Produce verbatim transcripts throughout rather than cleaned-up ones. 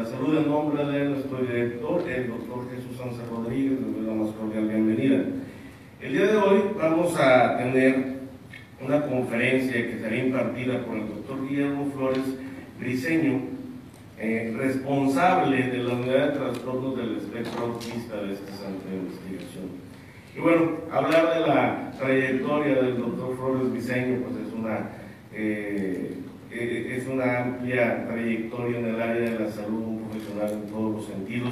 la Salud en nombre de nuestro director, el doctor Jesús Sánchez Rodríguez. Les doy la más cordial bienvenida. El día de hoy vamos a tener una conferencia que será impartida por el doctor Guillermo Flores Briceño, eh, responsable de la unidad de trastornos del espectro autista de este centro de investigación. Y bueno, hablar de la trayectoria del doctor Flores Briceño, pues es una, eh, es una amplia trayectoria en el área de la salud, un profesional en todos los sentidos,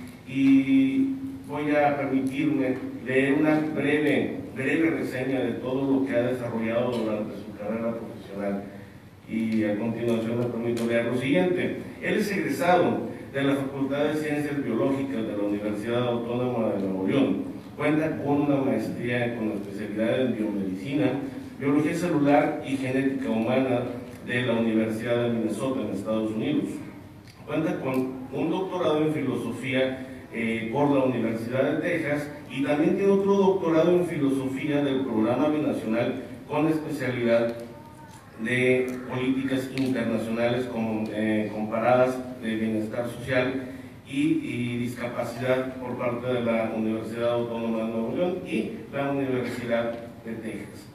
y voy a permitirme leer una breve, breve reseña de todo lo que ha desarrollado durante su carrera profesional. Y a continuación me permito leer lo siguiente. Él es egresado de la Facultad de Ciencias Biológicas de la Universidad Autónoma de Nuevo León. Cuenta con una maestría con especialidad en biomedicina, biología celular y genética humana de la Universidad de Minnesota en Estados Unidos. Cuenta con un doctorado en filosofía eh, por la Universidad de Texas, y también tiene otro doctorado en filosofía del programa binacional con especialidad de políticas internacionales con, eh, comparadas de bienestar social y, y discapacidad por parte de la Universidad Autónoma de Nuevo León y la Universidad de Texas.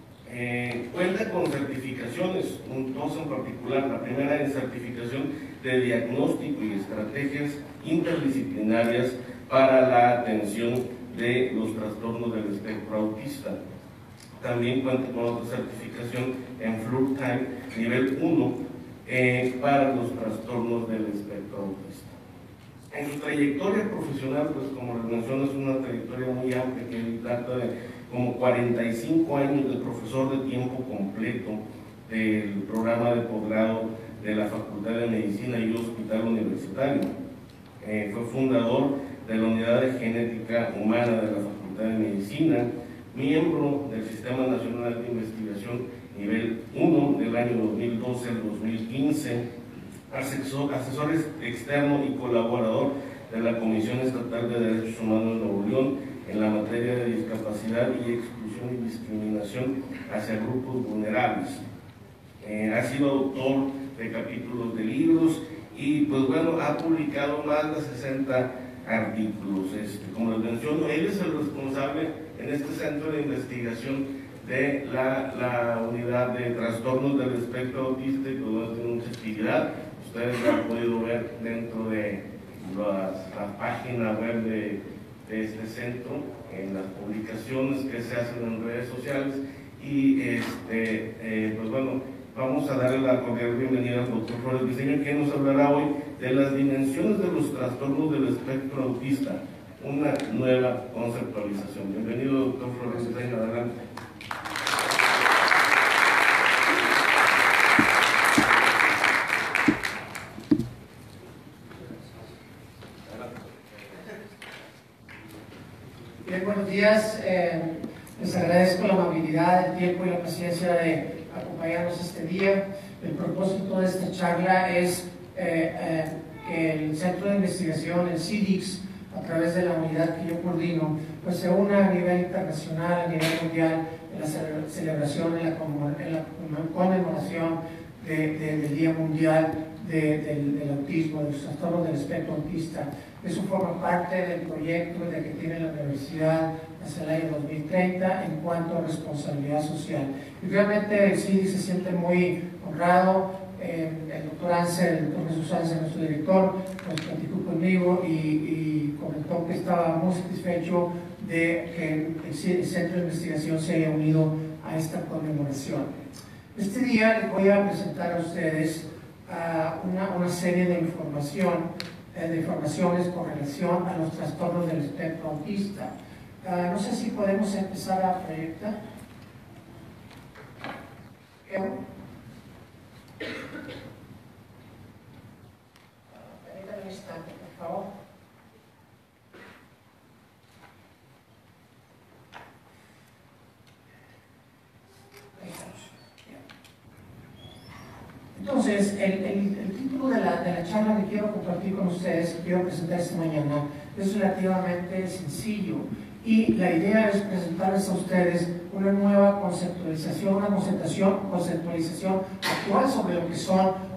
Eh, cuenta con certificaciones, dos en particular. La primera es certificación de diagnóstico y estrategias interdisciplinarias para la atención de los trastornos del espectro autista. También cuenta con otra certificación en FLURTime nivel uno eh, para los trastornos del espectro autista. En su trayectoria profesional, pues como les menciono, es una trayectoria muy amplia que trata de como cuarenta y cinco años de profesor de tiempo completo del programa de posgrado de la Facultad de Medicina y Hospital Universitario. Eh, fue fundador de la Unidad de Genética Humana de la Facultad de Medicina, miembro del Sistema Nacional de Investigación nivel uno del año dos mil doce al dos mil quince, asesor, asesor externo y colaborador de la Comisión Estatal de Derechos Humanos de Nuevo León en la materia de discapacidad y exclusión y discriminación hacia grupos vulnerables. Eh, ha sido autor de capítulos de libros y pues bueno, ha publicado más de sesenta artículos. Este, como les menciono, él es el responsable en este centro de investigación de la, la unidad de trastornos del espectro autista, y pues tiene mucha actividad. Ustedes lo han podido ver dentro de las, la página web de, de este centro, en las publicaciones que se hacen en redes sociales. Y este, eh, pues bueno, vamos a darle la cordial bienvenida al doctor Flores Briceño, que nos hablará hoy de las dimensiones de los trastornos del espectro autista, una nueva conceptualización. Bienvenido, doctor Flores Briceño, adelante. Bien, buenos días. Eh, les agradezco la amabilidad, el tiempo y la paciencia de acompañarnos este día. El propósito de esta charla es eh, eh, que el Centro de Investigación, el C I D I X, a través de la unidad que yo coordino, pues se una a nivel internacional, a nivel mundial, en la celebración, en la, en la conmemoración de, de, del Día Mundial de, del, del Autismo, de los trastornos del espectro autista. Eso forma parte del proyecto de que tiene la Universidad hacia el año dos mil treinta en cuanto a responsabilidad social. Y realmente el C I D I se siente muy honrado. Eh, el doctor Ansel, el doctor Jesús Ansel, nuestro director, nos platicó conmigo y, y comentó que estaba muy satisfecho de que el, el Centro de Investigación se haya unido a esta conmemoración. Este día les voy a presentar a ustedes uh, una, una serie de información de informaciones con relación a los trastornos del espectro autista. Uh, no sé si podemos empezar a proyectar. Permítanme un instante, por favor. Ahí estamos. Entonces, el, el, el título de la, de la charla que quiero compartir con ustedes, que quiero presentar esta mañana, es relativamente sencillo. Y la idea es presentarles a ustedes una nueva conceptualización, una conceptualización, conceptualización actual sobre lo que son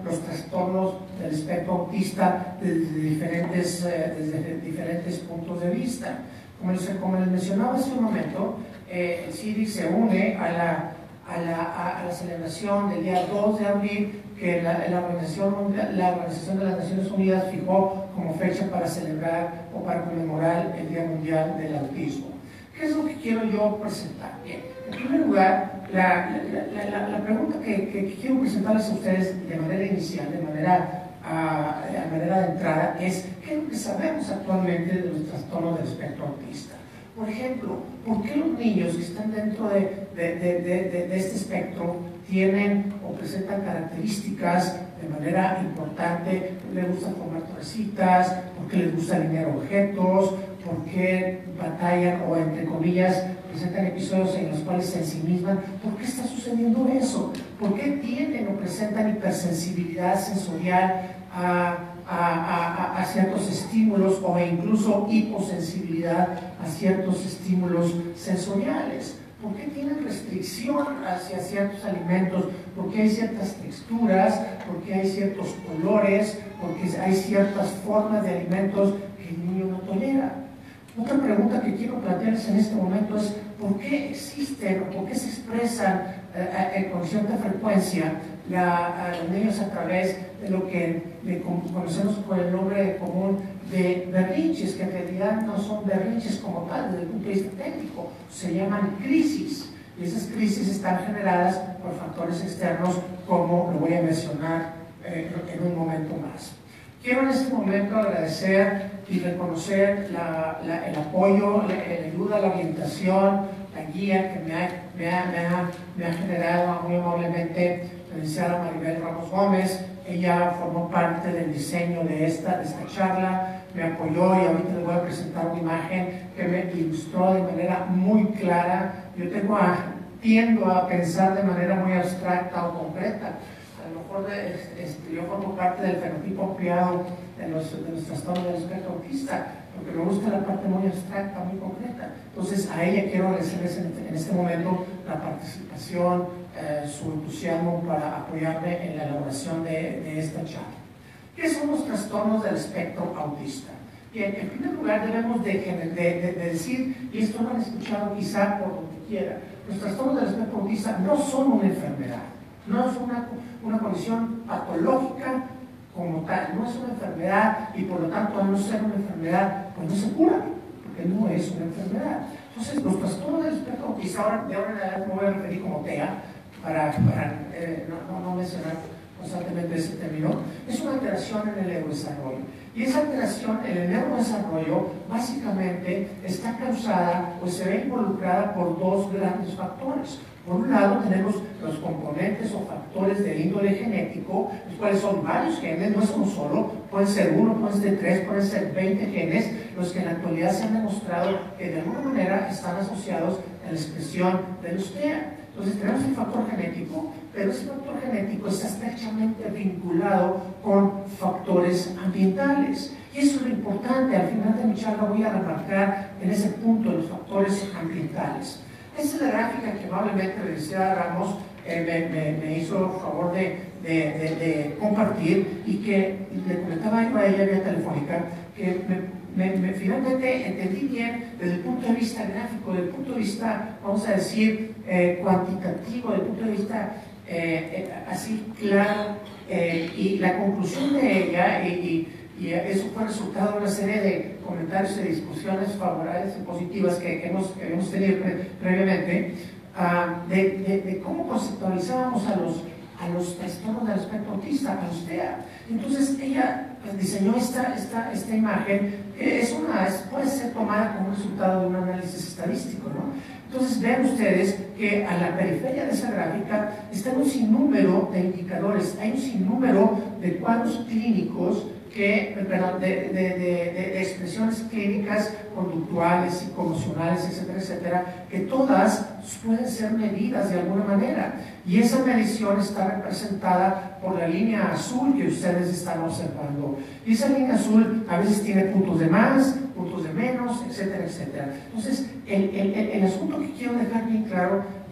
los trastornos del espectro autista desde diferentes, eh, desde diferentes puntos de vista. Como les, como les mencionaba hace un momento, eh, el C I D I C se une a la, a, la, a la celebración del día dos de abril que la, la, Organización, la Organización de las Naciones Unidas fijó como fecha para celebrar o para conmemorar el Día Mundial del Autismo. ¿Qué es lo que quiero yo presentar? Bien, en primer lugar, la, la, la, la pregunta que, que, que quiero presentarles a ustedes de manera inicial, de manera, uh, de manera de entrada, es ¿qué es lo que sabemos actualmente de los trastornos del espectro autista? Por ejemplo, ¿por qué los niños que están dentro de, de, de, de, de, de este espectro tienen o presentan características de manera importante? ¿Les gusta formar torrecitas? ¿Por qué les gusta alinear objetos? ¿Por qué batallan o, entre comillas, presentan episodios en los cuales se ensimisman? ¿Por qué está sucediendo eso? ¿Por qué tienen o presentan hipersensibilidad sensorial a, a, a, a ciertos estímulos o incluso hiposensibilidad a ciertos estímulos sensoriales? ¿Por qué tienen restricción hacia ciertos alimentos? ¿Por qué hay ciertas texturas? ¿Por qué hay ciertos colores? ¿Por qué hay ciertas formas de alimentos que el niño no tolera? Otra pregunta que quiero plantearles en este momento es ¿por qué existen o por qué se expresan eh, eh, con cierta frecuencia la, a los niños a través de lo que de, conocemos por el nombre común de berrinches, que en realidad no son berrinches como tal desde el punto de vista técnico, se llaman crisis, y esas crisis están generadas por factores externos como lo voy a mencionar eh, en un momento más. Quiero en este momento agradecer y reconocer la, la, el apoyo, la, la ayuda, la orientación, la guía que me ha, me ha, me ha, me ha generado muy amablemente la licenciada Maribel Ramos Gómez. Ella formó parte del diseño de esta, de esta charla, me apoyó y ahorita les voy a presentar una imagen que me ilustró de manera muy clara. Yo tengo a, tiendo a pensar de manera muy abstracta o concreta. A lo mejor de, este, yo formo parte del fenotipo ampliado de los, de los trastornos del espectro autista, porque me gusta la parte muy abstracta, muy concreta. Entonces a ella quiero agradecerles en, en este momento la participación, eh, su entusiasmo para apoyarme en la elaboración de, de esta charla. ¿Qué son los trastornos del espectro autista? Bien, en primer lugar debemos de, de, de, de decir, y esto lo han escuchado quizá por donde quiera, los trastornos del espectro autista no son una enfermedad, no es una, una condición patológica como tal, no es una enfermedad y por lo tanto al no ser una enfermedad, pues no se cura, porque no es una enfermedad. Entonces los trastornos del espectro autista, ahora de ahora en adelante me voy a referir como T E A, para, para eh, no, no, no mencionar constantemente ese término, es una alteración en el neurodesarrollo. Y esa alteración en el neurodesarrollo básicamente está causada o se ve involucrada por dos grandes factores. Por un lado tenemos los componentes o factores de índole genético, los cuales son varios genes, no es uno solo, pueden ser uno, pueden ser tres, pueden ser veinte genes, los que en la actualidad se han demostrado que de alguna manera están asociados a la expresión de los T E A. Entonces tenemos el factor genético, pero ese factor genético está estrechamente vinculado con factores ambientales. Y eso es lo importante, al final de mi charla voy a remarcar en ese punto los factores ambientales. Esta es la gráfica que amablemente la licenciada Ramos eh, me, me, me hizo el favor de, de, de, de compartir y que le comentaba yo a ella vía telefónica que me, Me, me, finalmente entendí bien desde el punto de vista gráfico, desde el punto de vista, vamos a decir, eh, cuantitativo, desde el punto de vista eh, eh, así claro, eh, y la conclusión de ella, y, y, y eso fue resultado de una serie de comentarios y discusiones favorables y positivas que, que, hemos, que hemos tenido pre, previamente, uh, de, de, de cómo conceptualizábamos a los a los trastornos del espectro autista, a los T E A. Entonces ella pues, diseñó esta, esta, esta imagen, que es una, es, puede ser tomada como resultado de un análisis estadístico, ¿no? Entonces vean ustedes que a la periferia de esa gráfica está un sinnúmero de indicadores, hay un sinnúmero de cuadros clínicos que, perdón, de, de, de, de, de expresiones clínicas conductuales, psicoemocionales, etcétera, etcétera, que todas pueden ser medidas de alguna manera. Y esa medición está representada por la línea azul que ustedes están observando. Y esa línea azul a veces tiene puntos de más, puntos de menos, etcétera, etcétera. Entonces, el, el, el asunto que quiero dejar bien claro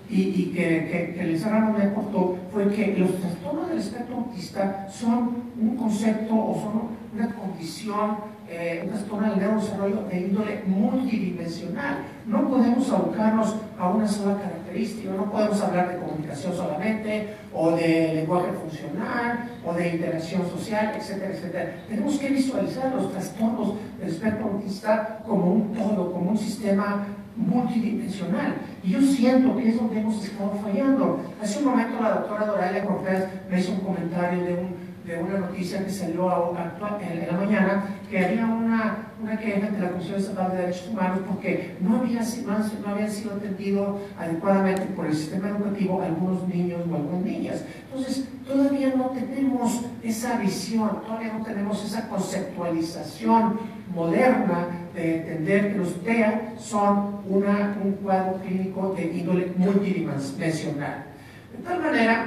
y, y que, que, que el Serrano me aportó fue que los trastornos del espectro autista son un concepto o son una condición, eh, un trastorno del neurodesarrollo de índole multidimensional. No podemos abocarnos a una sola característica, no podemos hablar de comunicación solamente, o de lenguaje funcional, o de interacción social, etcétera, etcétera. Tenemos que visualizar los trastornos del espectro autista como un todo, como un sistema multidimensional. Y yo siento que es donde hemos estado fallando. Hace un momento la doctora Doralia Cortés me hizo un comentario de, un, de una noticia que salió a, a, en, en la mañana, que había una, una queja ante la Comisión Estatal de Derechos Humanos porque no, había, no, no habían sido atendido adecuadamente por el sistema educativo algunos niños o algunas niñas. Entonces, todavía no tenemos esa visión, todavía no tenemos esa conceptualización moderna de entender que los T E A son una, un cuadro clínico de índole multidimensional. De tal manera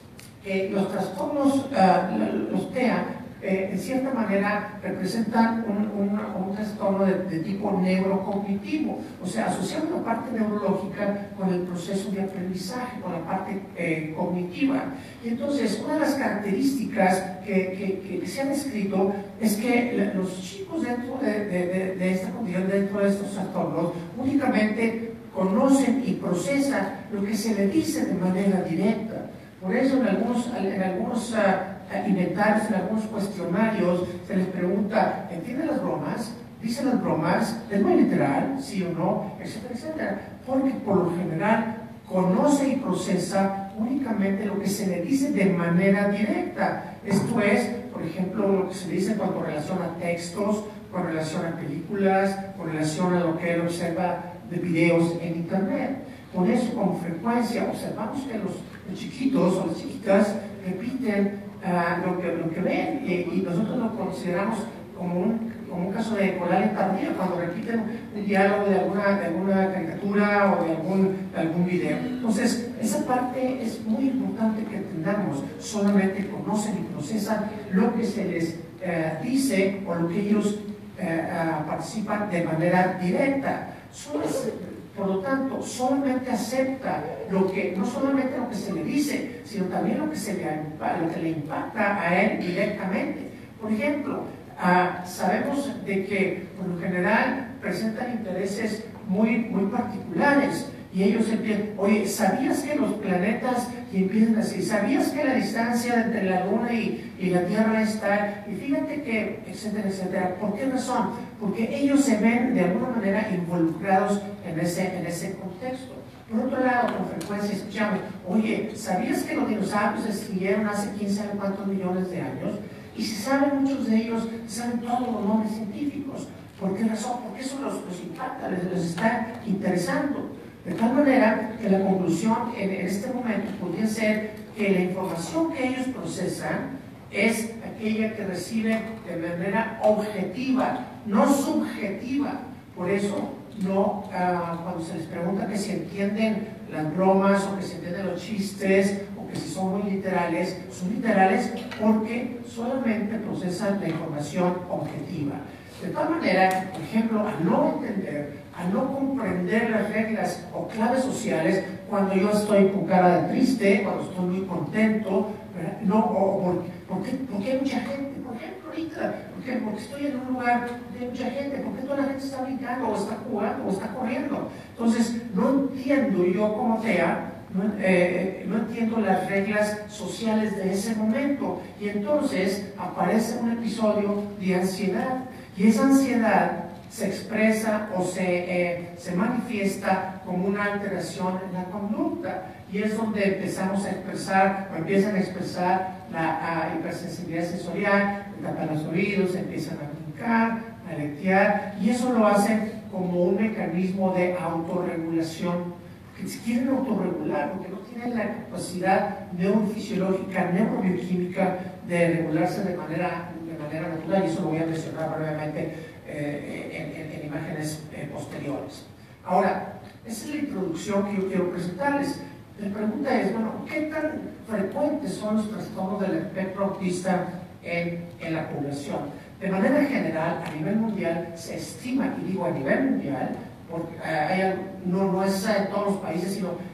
que los trastornos, uh, los T E A, eh, en cierta manera representan un, un, un trastorno de, de tipo neurocognitivo, o sea, asociamos la parte neurológica con el proceso de aprendizaje, con la parte eh, cognitiva. Y entonces, una de las características que, que, que se han escrito es que los chicos dentro de, de, de, de esta condición, dentro de estos trastornos, únicamente conocen y procesan lo que se les dice de manera directa. Por eso en algunos, en algunos uh, inventarios, en algunos cuestionarios, se les pregunta, ¿entienden las bromas? ¿Dicen las bromas? ¿Es muy literal? ¿Sí o no? Etcétera, etcétera. Porque por lo general conoce y procesa únicamente lo que se le dice de manera directa. Esto es, por ejemplo, lo que se dice cuando relaciona textos, con relación a películas, con relación a lo que él observa de videos en internet. Por eso, con frecuencia, observamos que los, los chiquitos o las chiquitas repiten uh, lo, que, lo que ven y, y nosotros lo consideramos como un, como un caso de colalia tardía, cuando repiten un diálogo de alguna, de alguna caricatura o de algún, de algún video. Entonces, esa parte es muy importante que entendamos. Solamente conocen y procesan lo que se les uh, dice o lo que ellos uh, uh, participan de manera directa. Solo es, por lo tanto, solamente acepta lo que, no solamente lo que se le dice, sino también lo que, se le, lo que le impacta a él directamente. Por ejemplo, uh, sabemos de que por lo general presentan intereses muy, muy particulares y ellos empiezan, oye, ¿sabías que los planetas, y empiezan así, ¿sabías que la distancia entre la Luna y, y la Tierra está, y fíjate que, etcétera, etcétera? ¿Por qué razón? Porque ellos se ven de alguna manera involucrados en ese, en ese contexto. Por otro lado, con frecuencia escuchamos, oye, ¿sabías que los dinosaurios se extinguieron hace quién sabe cuántos millones de años? Y si saben, muchos de ellos saben todos los nombres científicos. ¿Por qué razón? Porque eso los, los impacta, les, les está interesando. De tal manera que la conclusión en, en este momento podría ser que la información que ellos procesan es aquella que reciben de manera objetiva, no subjetiva. Por eso, no, uh, cuando se les pregunta que si entienden las bromas o que si entienden los chistes o que si son muy literales, son literales porque solamente procesan la información objetiva. De tal manera, por ejemplo, al no entender, al no comprender las reglas o claves sociales, cuando yo estoy con cara de triste, cuando estoy muy contento, ¿verdad? No, o, o, porque, porque hay mucha gente, por ejemplo, ahorita, porque, porque estoy en un lugar de mucha gente, porque toda la gente está brincando, o está jugando, o está corriendo. Entonces, no entiendo yo como T E A, no, eh, no entiendo las reglas sociales de ese momento, y entonces aparece un episodio de ansiedad. Y esa ansiedad se expresa o se, eh, se manifiesta como una alteración en la conducta. Y es donde empezamos a expresar, o empiezan a expresar la uh, hipersensibilidad sensorial, tapan los oídos, empiezan a brincar, a aletear, y eso lo hacen como un mecanismo de autorregulación. Porque se quieren autorregular, porque no tienen la capacidad neurofisiológica, neurobioquímica de regularse de manera de manera natural, y eso lo voy a mencionar brevemente eh, en, en, en imágenes eh, posteriores. Ahora, esa es la introducción que yo quiero presentarles. La pregunta es, bueno, ¿qué tan frecuentes son los trastornos del espectro autista en, en la población? De manera general, a nivel mundial, se estima, y digo a nivel mundial, porque eh, hay, no, no es en todos los países, sino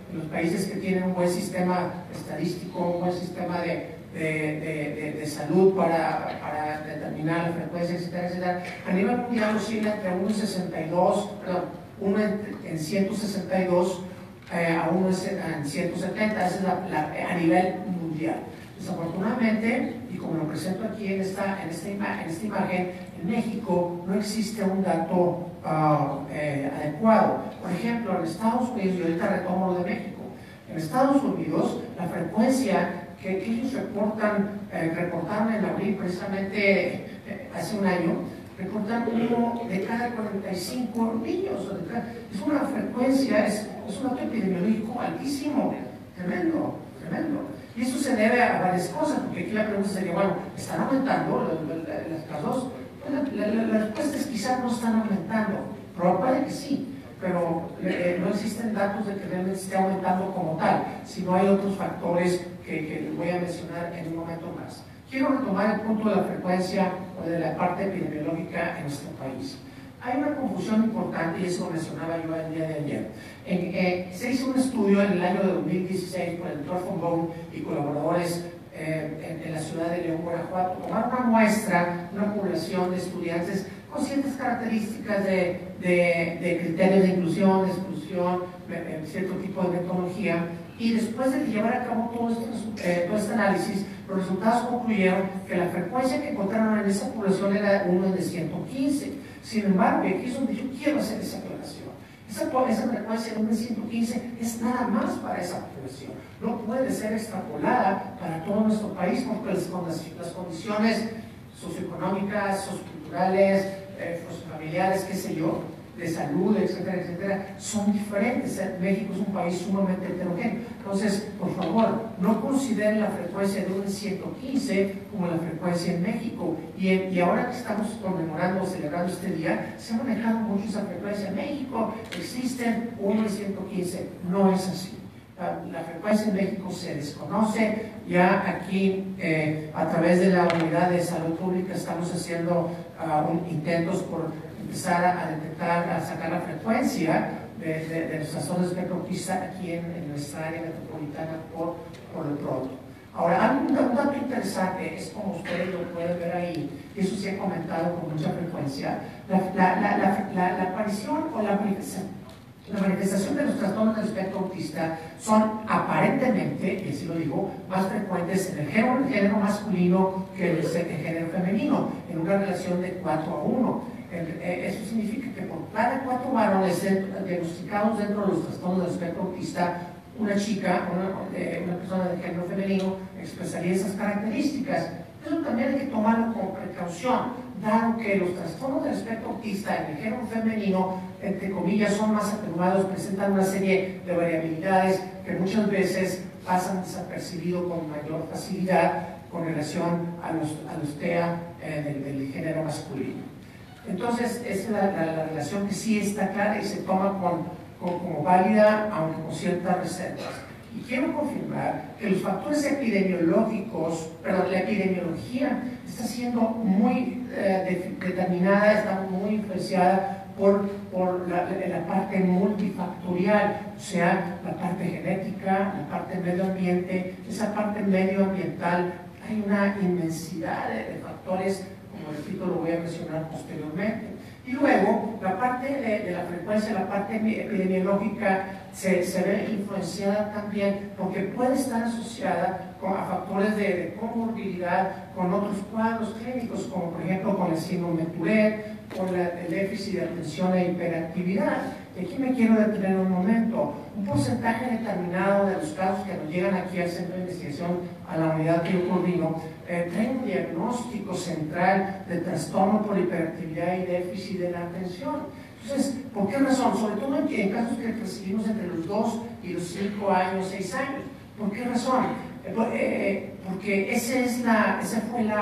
en los países que tienen un buen sistema estadístico, un buen sistema de, de, de, de, de salud para, para determinar la frecuencia, etcétera, etcétera. A nivel mundial oscila entre uno en sesenta y dos, perdón, uno en, en ciento sesenta y dos eh, a uno en ciento setenta, esa es la, la, a nivel mundial. Desafortunadamente, y como lo presento aquí en esta, en esta, ima en esta imagen, en México no existe un dato uh, eh, adecuado. Por ejemplo, en Estados Unidos, y ahorita retomo lo de México, en Estados Unidos la frecuencia que, que ellos reportan, eh, reportaron en abril precisamente eh, hace un año, reportan uno de cada cuarenta y cinco niños. Es una frecuencia, es, es un dato epidemiológico altísimo, tremendo, tremendo. Y eso se debe a varias cosas, porque aquí la pregunta sería, bueno, ¿están aumentando los casos? Pues la, la, la respuesta es quizás no están aumentando, probablemente que sí, pero eh, no existen datos de que realmente esté aumentando como tal, sino hay otros factores que, que les voy a mencionar en un momento más. Quiero retomar el punto de la frecuencia o de la parte epidemiológica en nuestro país. Hay una confusión importante, y eso lo mencionaba yo el día de ayer. En, eh, se hizo un estudio en el año de dos mil dieciséis por el doctor Fombón y colaboradores eh, en, en la ciudad de León, Guanajuato. Tomaron una muestra, una población de estudiantes con ciertas características de, de, de criterios de inclusión, de exclusión, de, de cierto tipo de metodología, y después de llevar a cabo todo este, eh, todo este análisis, los resultados concluyeron que la frecuencia que encontraron en esa población era uno de ciento quince. Sin embargo, y aquí es donde yo quiero hacer esa aclaración, esa, esa frecuencia de uno de ciento quince es nada más para esa población. No puede ser extrapolada para todo nuestro país porque las, las condiciones socioeconómicas, socioculturales, eh, familiares, qué sé yo, de salud, etcétera, etcétera, son diferentes. México es un país sumamente heterogéneo. Entonces, por favor, no consideren la frecuencia de uno en ciento quince como la frecuencia en México. Y, en, y ahora que estamos conmemorando o celebrando este día, se ha manejado mucho esa frecuencia. En México existen uno en ciento quince. No es así. La, la frecuencia en México se desconoce. Ya aquí, eh, a través de la Unidad de Salud Pública, estamos haciendo uh, un, intentos por empezar a detectar, a sacar la frecuencia de, de, de los trastornos de espectro autista aquí en, en nuestra área metropolitana por, por el pronto. Ahora, un, un dato interesante es, como ustedes lo pueden ver ahí, y eso se ha comentado con mucha frecuencia, la, la, la, la, la, la aparición o la manifestación, la manifestación de los trastornos del espectro autista son aparentemente, y así lo digo, más frecuentes en el género, el género masculino que en el, el género femenino, en una relación de cuatro a uno. Eso significa que por cada cuatro varones diagnosticados dentro de los trastornos del espectro autista, una chica, una, eh, una persona de género femenino expresaría esas características. Eso también hay que tomarlo con precaución, dado que los trastornos del espectro autista en el género femenino, entre comillas, son más atenuados, presentan una serie de variabilidades que muchas veces pasan desapercibido con mayor facilidad con relación a los, a los T E A eh, del, del género masculino. Entonces, esa es la, la, la relación que sí está clara y se toma con, con, como válida, aunque con ciertas reservas. Y quiero confirmar que los factores epidemiológicos, perdón, la epidemiología está siendo muy eh, de, determinada, está muy influenciada por, por la, la parte multifactorial, o sea, la parte genética, la parte medio ambiente, esa parte medioambiental. Hay una inmensidad de, de factores, como repito, lo voy a mencionar posteriormente. Y luego, la parte de, de la frecuencia, la parte epidemiológica, se, se ve influenciada también porque puede estar asociada con, a factores de, de comorbilidad con otros cuadros clínicos, como por ejemplo con el síndrome de Tourette, con la, el déficit de atención e hiperactividad. Y aquí me quiero detener un momento. Un porcentaje determinado de los casos que nos llegan aquí al centro de investigación, a la unidad que yo coordino, eh, traen un diagnóstico central de trastorno por hiperactividad y déficit de la atención. Entonces, ¿por qué razón? Sobre todo en, en casos que recibimos entre los dos y los cinco años, seis años. ¿Por qué razón? Eh, eh, porque esa, es la, esa fue la,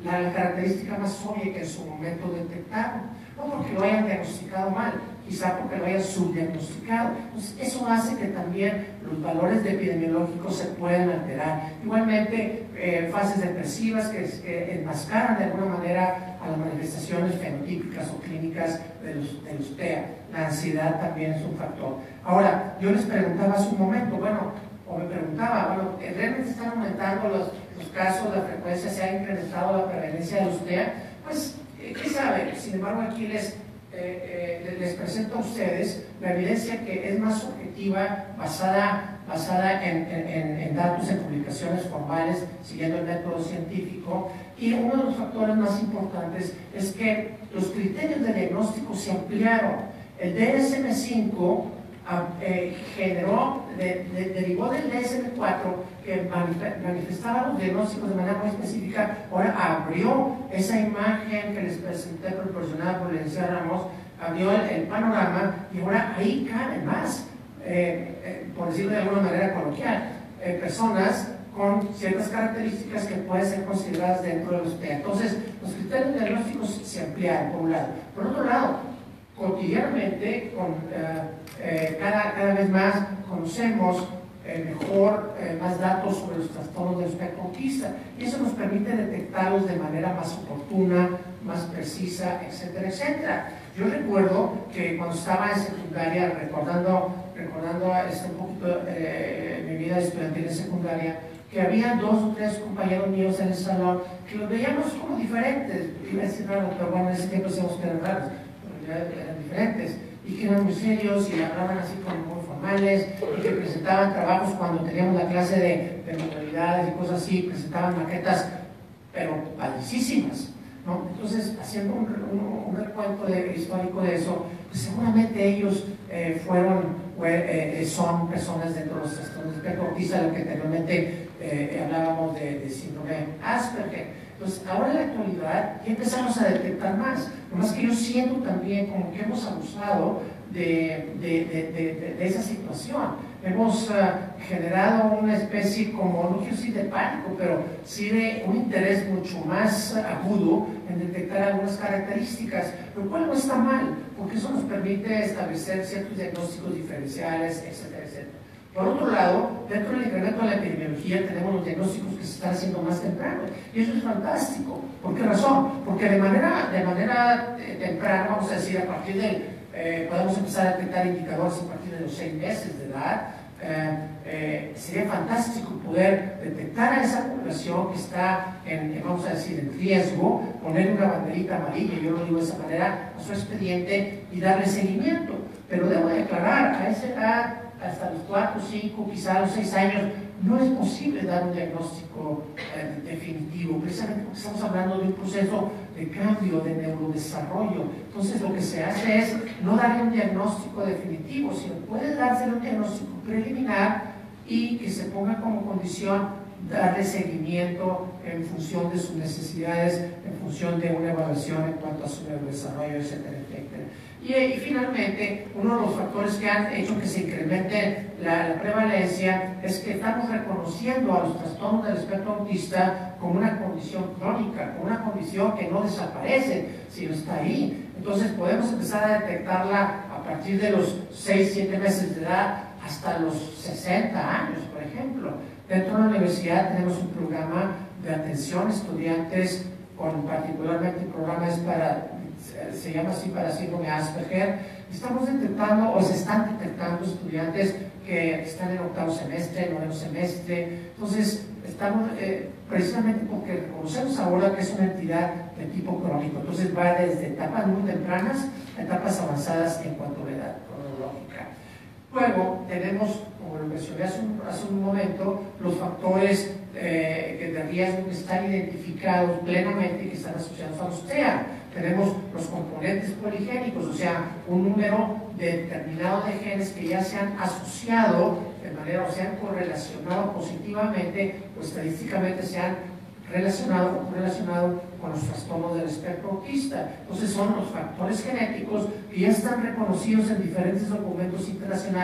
la, la característica más obvia que en su momento detectaron, no porque lo hayan diagnosticado mal, quizá porque lo hayan subdiagnosticado. Entonces, eso hace que también los valores epidemiológicos se puedan alterar. Igualmente, eh, fases depresivas que, que enmascaran de alguna manera a las manifestaciones fenotípicas o clínicas de los, de los T E A. La ansiedad también es un factor. Ahora, yo les preguntaba hace un momento, bueno, o me preguntaba, bueno, ¿realmente están aumentando los, los casos, la frecuencia, se ha incrementado la prevalencia de los T E A? Pues, ¿qué sabe? Sin embargo, aquí les, eh, eh, les presento a ustedes la evidencia que es más objetiva, basada, basada en, en, en datos, en publicaciones formales, siguiendo el método científico. Y uno de los factores más importantes es que los criterios de diagnóstico se ampliaron. El D S M cinco eh, generó, de, de, derivó del D S M cuatro, que manifestaba los diagnósticos de manera muy específica. Ahora abrió esa imagen que les presenté, proporcionada por la licenciada Ramos, abrió el, el panorama, y ahora ahí caben más, eh, eh, por decirlo de alguna manera coloquial, eh, personas con ciertas características que pueden ser consideradas dentro de los T E A. Entonces, los criterios diagnósticos se ampliaron, por un lado. Por otro lado, cotidianamente, con, eh, eh, cada, cada vez más conocemos eh, mejor, eh, más datos sobre los trastornos del espectro autista, y eso nos permite detectarlos de manera más oportuna, más precisa, etcétera, etcétera. Yo recuerdo que cuando estaba en secundaria, recordando, recordando este, un poquito eh, mi vida estudiantil en secundaria, que había dos o tres compañeros míos en el salón que los veíamos como diferentes. Iba a decir raro, pero bueno, en ese tiempo decíamos que eran raros, pero ya eran diferentes, y que eran muy serios y hablaban así como muy formales, y que presentaban trabajos cuando teníamos la clase de, de manualidades y cosas así, presentaban maquetas, pero padricísimas, ¿no? Entonces, haciendo un, un, un recuento de, histórico de eso, pues seguramente ellos eh, fueron, eh, son personas dentro de los trastornos del espectro autista, lo que anteriormente eh, hablábamos de, de síndrome Asperger. Entonces, ahora en la actualidad ya empezamos a detectar más, nomás que yo siento también como que hemos abusado de, de, de, de, de esa situación. Hemos uh, generado una especie como, no quiero decir de pánico, pero sí de un interés mucho más agudo en detectar algunas características, lo cual no está mal, porque eso nos permite establecer ciertos diagnósticos diferenciales, etcétera, etcétera. Por otro lado, dentro del incremento de la epidemiología tenemos los diagnósticos que se están haciendo más temprano, y eso es fantástico. ¿Por qué razón? Porque de manera, de manera eh, temprana, vamos a decir, a partir del, eh, podemos empezar a detectar indicadores a partir de los seis meses de edad. Eh, eh, sería fantástico poder detectar a esa población que está en, vamos a decir, en riesgo, poner una banderita amarilla, yo lo digo de esa manera, a su expediente y darle seguimiento. Pero debo declarar, a esa edad, hasta los cuatro, cinco, quizá los seis años, no es posible dar un diagnóstico eh, definitivo, precisamente porque estamos hablando de un proceso de cambio, de neurodesarrollo. Entonces lo que se hace es no darle un diagnóstico definitivo, sino puede darse un diagnóstico preliminar y que se ponga como condición darle seguimiento en función de sus necesidades, en función de una evaluación en cuanto a su neurodesarrollo, etcétera, etcétera. Y, y finalmente, uno de los factores que han hecho que se incremente la, la prevalencia es que estamos reconociendo a los trastornos del espectro autista como una condición crónica, como una condición que no desaparece, sino está ahí. Entonces podemos empezar a detectarla a partir de los seis, siete meses de edad hasta los sesenta años, por ejemplo. Dentro de la universidad tenemos un programa de atención a estudiantes, con particularmente programas para, se llama así, para síndrome Asperger. Estamos detectando, o se están detectando estudiantes que están en octavo semestre, noveno semestre. Entonces, estamos, eh, precisamente porque reconocemos ahora que es una entidad de tipo crónico. Entonces, va desde etapas muy tempranas a etapas avanzadas en cuanto a la edad cronológica. Luego, tenemos, como lo mencioné hace un, hace un momento, los factores eh, de riesgo que están identificados plenamente y que están asociados a los T E A. Tenemos los componentes poligénicos, o sea, un número determinado de genes que ya se han asociado de manera, o se han correlacionado positivamente o estadísticamente se han relacionado o correlacionado con los trastornos del espectro autista. Entonces son los factores genéticos que ya están reconocidos en diferentes documentos internacionales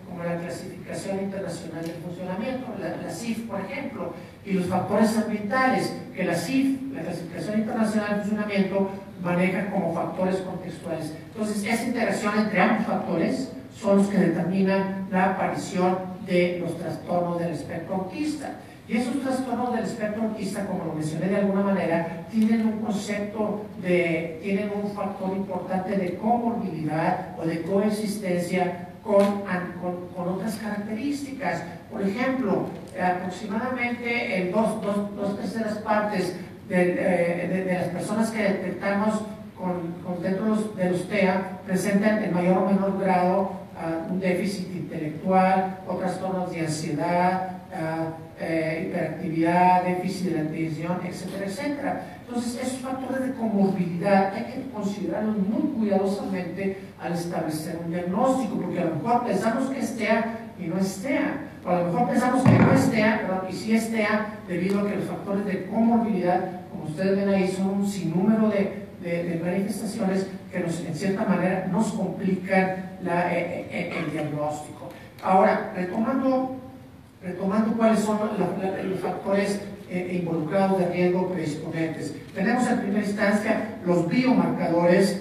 como la Clasificación Internacional del Funcionamiento, la, la C I F, por ejemplo, y los factores ambientales, que la C I F, la Clasificación Internacional del Funcionamiento, maneja como factores contextuales. Entonces, esa interacción entre ambos factores son los que determinan la aparición de los trastornos del espectro autista. Y esos trastornos del espectro autista, como lo mencioné de alguna manera, tienen un concepto de, tienen un factor importante de comorbilidad o de coexistencia con, con, con otras características. Por ejemplo, aproximadamente en dos, dos, dos terceras partes de, de, de las personas que detectamos con, con dentro de los T E A presentan en mayor o menor grado uh, un déficit intelectual o trastornos de ansiedad, uh, Eh, hiperactividad, déficit de la atención, etcétera, etcétera. Entonces, esos factores de comorbilidad hay que considerarlos muy cuidadosamente al establecer un diagnóstico, porque a lo mejor pensamos que es T E A y no es T E A, o a lo mejor pensamos que no es T E A, perdón, y sí es T E A, debido a que los factores de comorbilidad, como ustedes ven ahí, son un sinnúmero de, de, de manifestaciones que nos, en cierta manera nos complican la, eh, eh, el diagnóstico. Ahora, retomando Retomando cuáles son los, los factores eh, involucrados de riesgo predisponentes. Tenemos en primera instancia los biomarcadores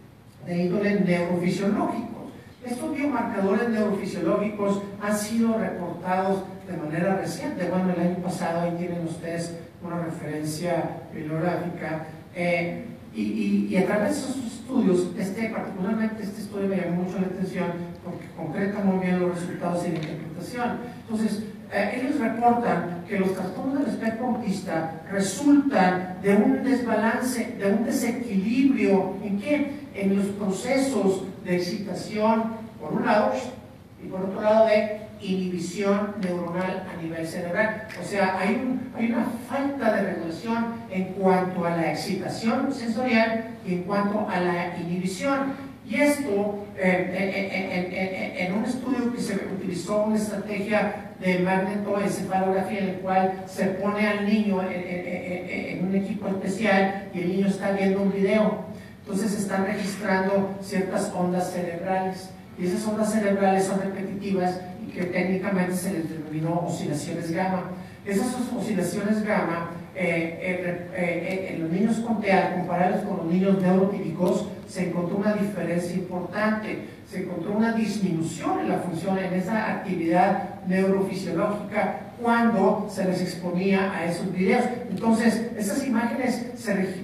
de índole neurofisiológicos. Estos biomarcadores neurofisiológicos han sido reportados de manera reciente. Bueno, el año pasado ahí tienen ustedes una referencia bibliográfica. Eh, y, y, y a través de esos estudios, este, particularmente este estudio me llamó mucho la atención porque concreta muy bien los resultados de la interpretación. Entonces, eh, ellos reportan que los trastornos del espectro autista resultan de un desbalance, de un desequilibrio. ¿En qué? En los procesos de excitación, por un lado, y por otro lado de inhibición neuronal a nivel cerebral. O sea, hay, un, hay una falta de regulación en cuanto a la excitación sensorial y en cuanto a la inhibición. Y esto, eh, en, en, en un estudio que se utilizó una estrategia de magnetoencefalografía en el cual se pone al niño en, en, en un equipo especial y el niño está viendo un video. Entonces se están registrando ciertas ondas cerebrales y esas ondas cerebrales son repetitivas y que técnicamente se les denominó oscilaciones gamma. Esas oscilaciones gamma eh, eh, eh, en los niños con T E A, comparados con los niños neurotípicos, se encontró una diferencia importante, se encontró una disminución en la función, en esa actividad neurofisiológica cuando se les exponía a esos videos. Entonces, esas imágenes, se,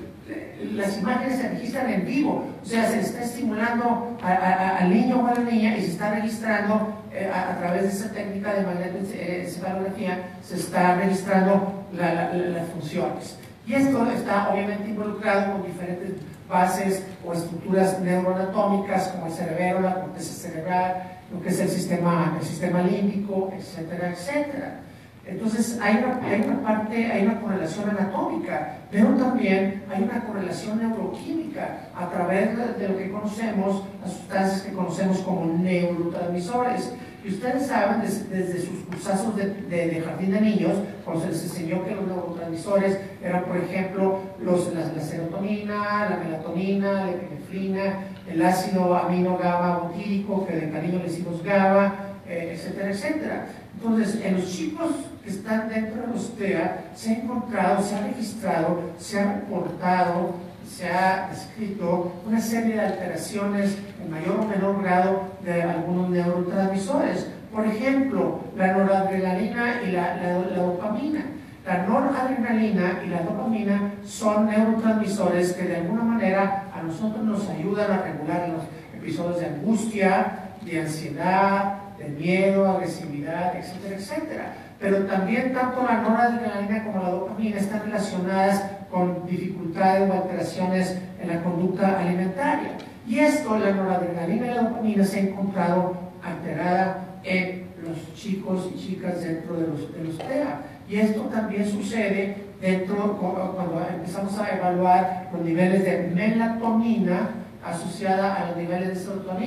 las imágenes se registran en vivo, o sea, se está estimulando a, a, al niño o a la niña y se está registrando eh, a, a través de esa técnica de magnetoencefalografía, se está registrando la, la, la, las funciones. Y esto está obviamente involucrado con diferentes bases o estructuras neuroanatómicas como el cerebelo, la corteza cerebral, lo que es el sistema, el sistema límbico, etcétera, etcétera. Entonces hay una, hay una parte, hay una correlación anatómica, pero también hay una correlación neuroquímica a través de, de lo que conocemos, las sustancias que conocemos como neurotransmisores. Y ustedes saben, desde, desde sus cursazos de, de, de jardín de niños, cuando se les enseñó que los neurotransmisores eran, por ejemplo, los, la, la serotonina, la melatonina, la epinefrina, el ácido amino GABA butírico, que de cariño le decimos GABA, eh, etcétera, etcétera. Entonces, en los chicos que están dentro de los T E A, se ha encontrado, se ha registrado, se ha reportado, se ha descrito una serie de alteraciones en mayor o menor grado de algunos neurotransmisores. Por ejemplo, la noradrenalina y la, la, la dopamina. La noradrenalina y la dopamina son neurotransmisores que de alguna manera a nosotros nos ayudan a regular los episodios de angustia, de ansiedad, de miedo, agresividad, etcétera, etcétera. Pero también tanto la noradrenalina como la dopamina están relacionadas con dificultades o alteraciones en la conducta alimentaria. Y esto, la noradrenalina y la dopamina, se ha encontrado alterada en los chicos y chicas dentro de los, de los T E A. Y esto también sucede dentro, cuando empezamos a evaluar los niveles de melatonina asociada a los niveles de serotonina.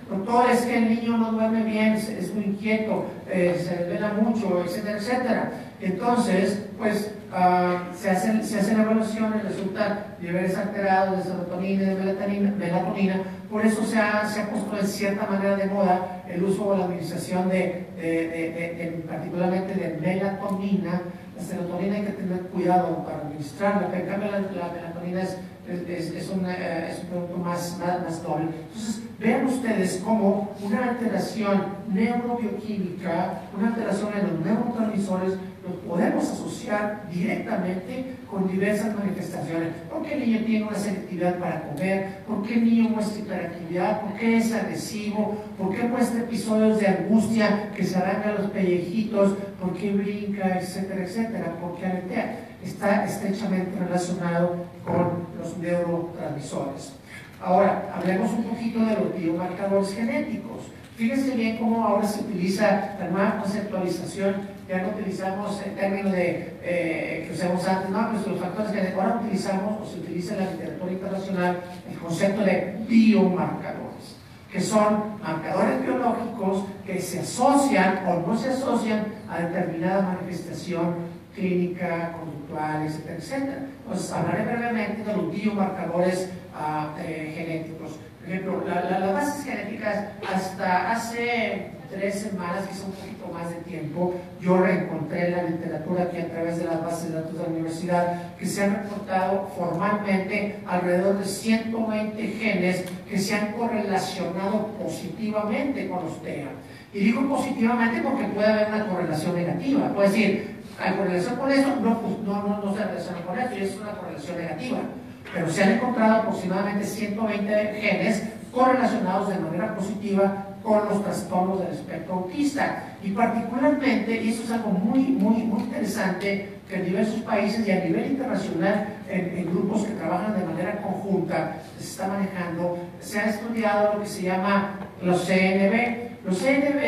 doctor, es que el niño no duerme bien, es, es muy inquieto, eh, se desvela mucho, etcétera, etcétera. Entonces, pues uh, se, hacen, se hacen evaluaciones, resulta niveles alterados de serotonina y de melatonina, melatonina. Por eso se ha, se ha puesto en cierta manera de moda el uso o la administración de, de, de, de, de particularmente de melatonina. La serotonina hay que tener cuidado para administrarla, pero en cambio la, la melatonina es, es, es, un, eh, es un producto más, más, más doble. Entonces, vean ustedes cómo una alteración neurobioquímica, una alteración en los neurotransmisores, los podemos asociar directamente con diversas manifestaciones. ¿Por qué el niño tiene una selectividad para comer? ¿Por qué el niño muestra hiperactividad? ¿Por qué es agresivo? ¿Por qué muestra episodios de angustia que se arranca los pellejitos? ¿Por qué brinca? Etcétera, etcétera. ¿Por qué aletea? Está estrechamente relacionado con los neurotransmisores. Ahora, hablemos un poquito de los biomarcadores genéticos. Fíjense bien cómo ahora se utiliza la nueva conceptualización. Ya no utilizamos el término de, eh, que usamos antes, no, pues los factores genéticos. Ahora utilizamos, o se utiliza en la literatura internacional, el concepto de biomarcadores, que son marcadores biológicos que se asocian o no se asocian a determinada manifestación clínica, conductual, etcétera, etcétera. Entonces, hablaré brevemente de los biomarcadores uh, eh, genéticos. Por ejemplo, la, la, las bases genéticas, hasta hace tres semanas, quizá un poquito más de tiempo, yo reencontré en la literatura aquí a través de las bases de datos de la universidad, que se han reportado formalmente alrededor de ciento veinte genes que se han correlacionado positivamente con los T E A. Y digo positivamente porque puede haber una correlación negativa. Puede decir, ¿hay correlación con eso? No, pues, no, no, no se relaciona con eso, y es una correlación negativa. Pero se han encontrado aproximadamente ciento veinte genes correlacionados de manera positiva con los trastornos del espectro autista. Y particularmente, y eso es algo muy, muy, muy interesante, que en diversos países y a nivel internacional, en, en grupos que trabajan de manera conjunta, se está manejando, se ha estudiado lo que se llama los C N V. Los C N V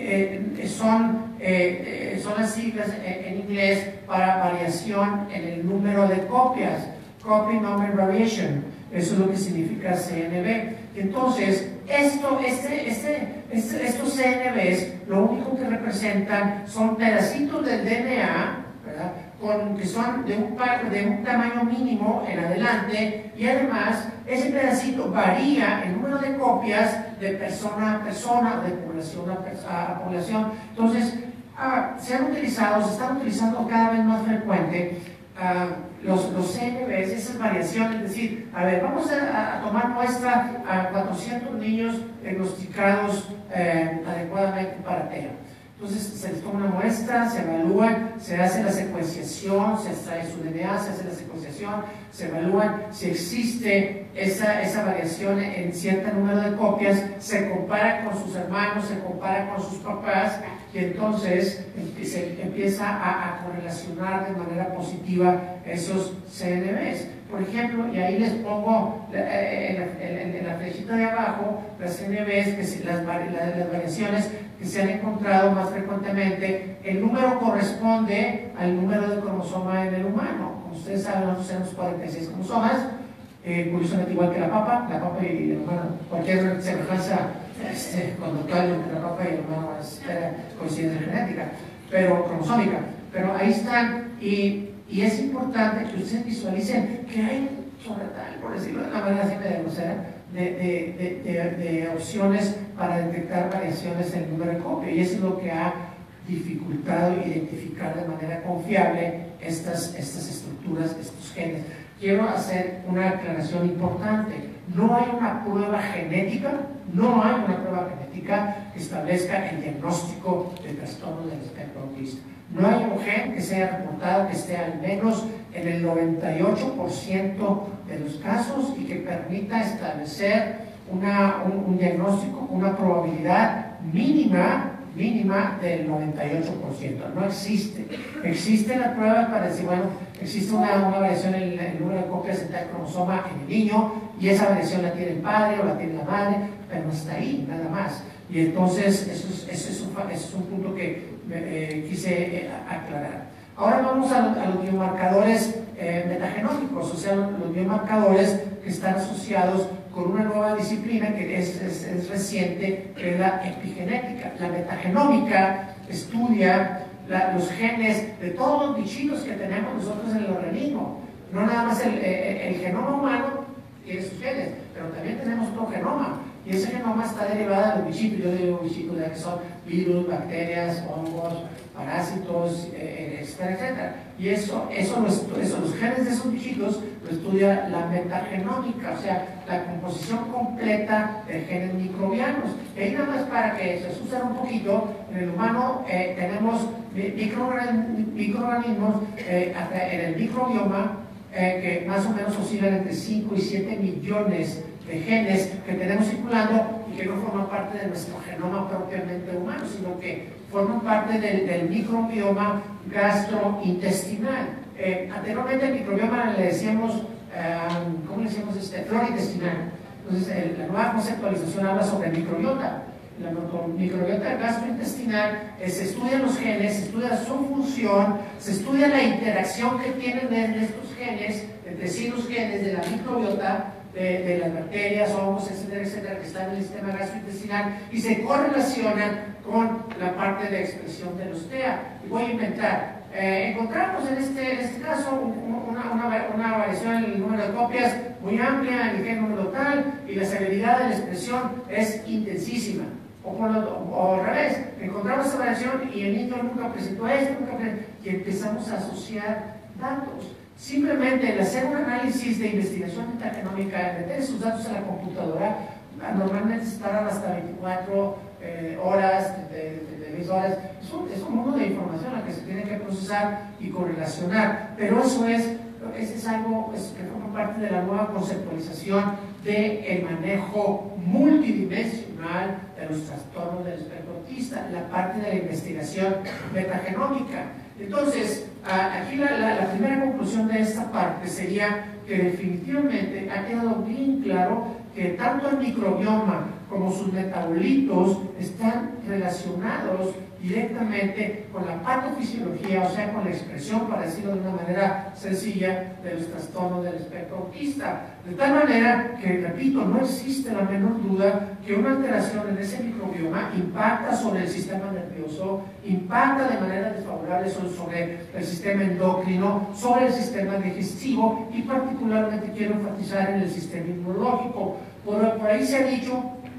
eh, son, eh, eh, son las siglas en, en inglés para variación en el número de copias, copy number variation. Eso es lo que significa C N V. Entonces, esto, este, este, este, estos C N Vs lo único que representan son pedacitos del D N A, ¿verdad? Con, que son de un, de un tamaño mínimo en adelante, y además ese pedacito varía el número de copias de persona a persona, de población a, a población. Entonces, ah, se han utilizado, se están utilizando cada vez más frecuente ah, los, los C N Vs, esas variaciones. Es decir, a ver, vamos a, a tomar muestra a cuatrocientos niños diagnosticados eh, adecuadamente para T E A. Entonces se les toma una muestra, se evalúan, se hace la secuenciación, se extrae su D N A, se hace la secuenciación, se evalúan si existe esa, esa variación en cierto número de copias, se compara con sus hermanos, se compara con sus papás, y entonces se empieza a, a correlacionar de manera positiva esos C N Vs. Por ejemplo, y ahí les pongo eh, en, la, en, en la flechita de abajo las C N Vs, que se, las, las, las variaciones que se han encontrado más frecuentemente. El número corresponde al número de cromosoma en el humano. Como ustedes saben, nosotros tenemos cuarenta y seis cromosomas, eh, curiosamente igual que la papa, la papa y el humano. Cualquier semejanza este, conductual entre la papa y el humano es eh, coincidencia genética, pero cromosómica. Pero ahí están, y, y es importante que ustedes visualicen que hay, sobre tal, por decirlo de una manera así medio grosera, De, de, de, de opciones para detectar variaciones en el número de copia, y eso es lo que ha dificultado identificar de manera confiable estas, estas estructuras, estos genes. Quiero hacer una aclaración importante: no hay una prueba genética, no hay una prueba genética que establezca el diagnóstico de trastorno del espectro autista. No hay un gen que se haya reportado que esté al menos en el noventa y ocho por ciento de los casos y que permita establecer una, un, un diagnóstico, una probabilidad mínima, mínima del noventa y ocho por ciento. No existe. Existen las pruebas para decir, bueno, existe una, una variación en el, el número de copias de tal cromosoma en el niño, y esa variación la tiene el padre o la tiene la madre, pero hasta ahí, nada más. Y entonces, eso es, eso es, un, eso es un punto que eh, quise eh, aclarar. Ahora vamos a, a los biomarcadores eh, metagenómicos, o sea, los biomarcadores que están asociados con una nueva disciplina que es, es, es reciente, que es la epigenética. La metagenómica estudia la, los genes de todos los bichitos que tenemos nosotros en el organismo. No nada más el, el, el genoma humano tiene sus genes, pero también tenemos otro genoma. Y ese genoma está derivado de los bichitos. Yo digo bichitos, ya que son virus, bacterias, hongos, parásitos, eh, etcétera, etcétera. Y eso, eso, lo, eso, los genes de esos bichitos lo estudia la metagenómica, o sea, la composición completa de genes microbianos. Y ahí nada más para que se asusten un poquito, en el humano eh, tenemos microorganismos eh, en el microbioma eh, que más o menos oscilan entre cinco y siete millones de genes que tenemos circulando y que no forman parte de nuestro genoma propiamente humano, sino que forman parte del, del microbioma gastrointestinal. Eh, anteriormente el microbioma le decíamos, um, ¿cómo le decíamos? Este, flora intestinal. Entonces el, la nueva conceptualización habla sobre microbiota. La microbiota gastrointestinal eh, se estudian los genes, se estudia su función, se estudia la interacción que tienen de estos genes, entre sí los genes de la microbiota, De, de las bacterias, hongos, etcétera, etcétera, que están en el sistema gastrointestinal y se correlacionan con la parte de expresión de los T E A. Y voy a inventar. Eh, encontramos en este, en este caso una, una, una variación en el número de copias muy amplia en el gen número tal y la severidad de la expresión es intensísima. O, por lo, o al revés, encontramos esa variación y el niño nunca presentó esto, nunca presentó, y empezamos a asociar datos. Simplemente el hacer un análisis de investigación metagenómica, meter esos datos a la computadora, normalmente se tardan hasta veinticuatro eh, horas, de, de, de diez horas. Es un, es un mundo de información a la que se tiene que procesar y correlacionar, pero eso es, eso es algo es, que forma parte de la nueva conceptualización del manejo multidimensional de los trastornos del espectro autista, la parte de la investigación metagenómica. Entonces, aquí la, la, la primera conclusión de esta parte sería que definitivamente ha quedado bien claro que tanto el microbioma como sus metabolitos están relacionados directamente con la patofisiología, o sea, con la expresión, para decirlo de una manera sencilla, de los trastornos del espectro autista. De tal manera que, repito, no existe la menor duda que una alteración en ese microbioma impacta sobre el sistema nervioso, impacta de manera desfavorable sobre el sistema endocrino, sobre el sistema digestivo y particularmente quiero enfatizar en el sistema inmunológico. Por, por ahí se ha dicho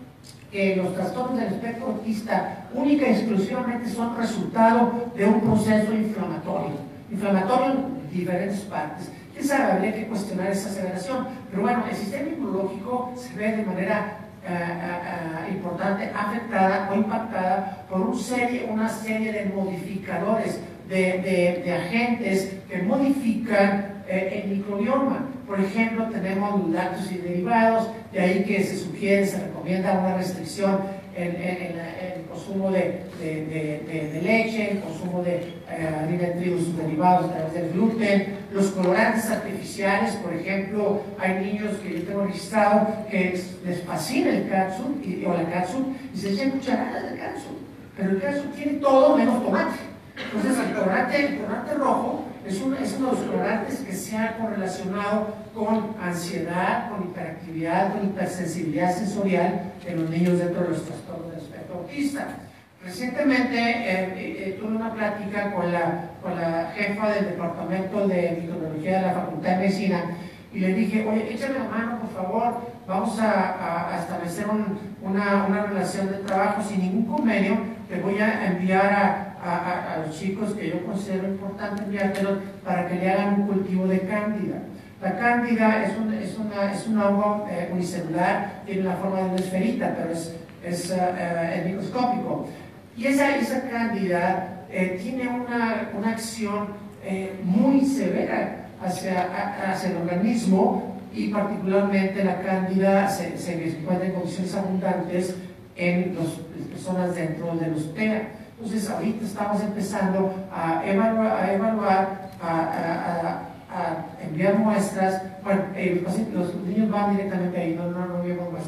que los trastornos del espectro autista única y exclusivamente son resultado de un proceso inflamatorio, inflamatorio en diferentes partes. ¿Quién sabe? Habría que cuestionar esa aseveración, pero bueno, el sistema inmunológico se ve de manera uh, uh, uh, importante afectada o impactada por un serie, una serie de modificadores, de, de, de agentes que modifican eh, el microbioma. Por ejemplo, tenemos los lácteos y derivados, de ahí que se sugiere, se recomienda una restricción en, en, en, en el consumo de, de, de, de, de leche, el consumo de eh, harina de trigo y sus derivados a través del gluten, los colorantes artificiales. Por ejemplo, hay niños que yo tengo registrado que les fascina el catsup y, o la catsup y se echan cucharadas de catsup, pero el catsup tiene todo menos tomate. Entonces el colorante, el colorante rojo es, un, es uno de los colorantes que se ha correlacionado con ansiedad, con hiperactividad, con hipersensibilidad sensorial en los niños dentro de los trastornos del espectro autista. Recientemente eh, eh, tuve una plática con la, con la jefa del departamento de microbiología de la Facultad de Medicina y le dije, oye, échame la mano, por favor, vamos a, a, a establecer un, una, una relación de trabajo sin ningún convenio, te voy a enviar a A, a, a los chicos que yo considero importante enviártelos para que le hagan un cultivo de cándida. La cándida es un, es una, es un hongo eh, unicelular, tiene la forma de una esferita, pero es, es, uh, uh, es microscópico. Y esa, esa cándida eh, tiene una, una acción eh, muy severa hacia, a, hacia el organismo y particularmente la cándida se, se encuentra en condiciones abundantes en los, las personas dentro de los T E A. Entonces ahorita estamos empezando a evaluar, a, evaluar, a, a, a, a enviar muestras. Bueno, eh, los, los niños van directamente ahí, no, no, no enviamos muestras.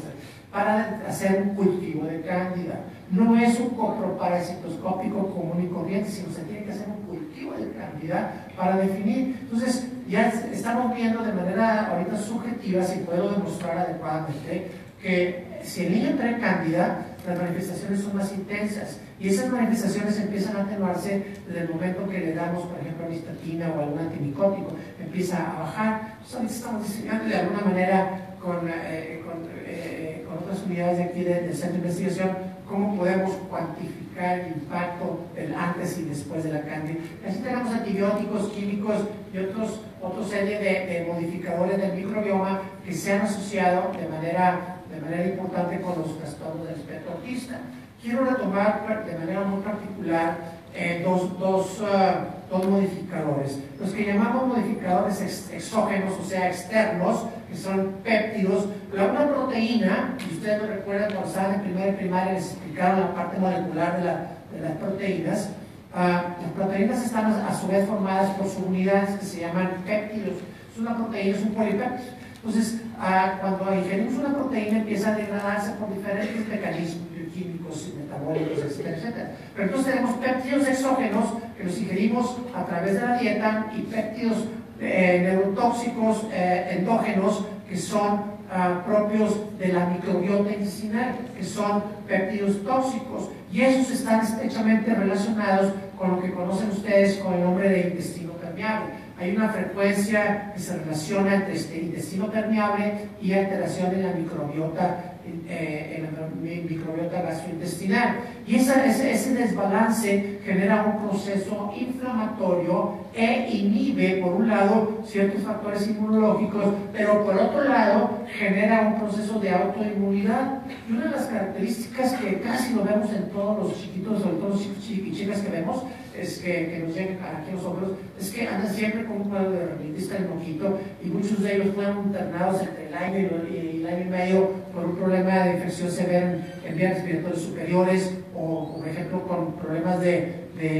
para hacer un cultivo de cándida. No es un coproparasitoscópico común y corriente, sino se tiene que hacer un cultivo de cándida para definir. Entonces, ya estamos viendo de manera ahorita subjetiva, si puedo demostrar adecuadamente, que si el niño trae cándida, las manifestaciones son más intensas y esas manifestaciones empiezan a atenuarse desde el momento que le damos, por ejemplo, amistatina o algún antimicótico, empieza a bajar. Entonces, ahorita estamos diseñando de alguna manera con, eh, con, eh, con otras unidades de aquí del Centro de Investigación cómo podemos cuantificar el impacto del antes y después de la cándida. Así tenemos antibióticos, químicos y otros, otra serie de, de modificadores del microbioma que se han asociado de manera de manera importante con los trastornos del espectro autista. Quiero retomar de manera muy particular eh, dos, dos, uh, dos modificadores. Los que llamamos modificadores ex exógenos, o sea, externos, que son péptidos. La una proteína, y ustedes lo recuerdan cuando estaban en primera y primaria, les explicaron la parte molecular de, la, de las proteínas. Uh, las proteínas están a, a su vez formadas por subunidades que se llaman péptidos. Es una proteína, es un polipéptido. Entonces, ah, cuando ingerimos una proteína empieza a degradarse por diferentes mecanismos bioquímicos, metabólicos, etcétera, etcétera. Pero entonces tenemos péptidos exógenos que los ingerimos a través de la dieta y péptidos eh, neurotóxicos eh, endógenos que son ah, propios de la microbiota intestinal, que son péptidos tóxicos. Y esos están estrechamente relacionados con lo que conocen ustedes con el nombre de intestino permeable. Hay una frecuencia que se relaciona entre este intestino permeable y alteración en la microbiota, eh, en la microbiota gastrointestinal. Y esa, ese, ese desbalance genera un proceso inflamatorio e inhibe, por un lado, ciertos factores inmunológicos, pero por otro lado, genera un proceso de autoinmunidad. Y una de las características que casi lo vemos en todos los chiquitos, sobre todo los chicos y chicas que vemos, es que, que nos llegan aquí los hombros, es que andan siempre con un cuadro de reumatista en el ojito y muchos de ellos fueron internados entre el año y el año y medio por un problema de infección severa en, en vías respiratorias superiores o, por ejemplo, con problemas de, de,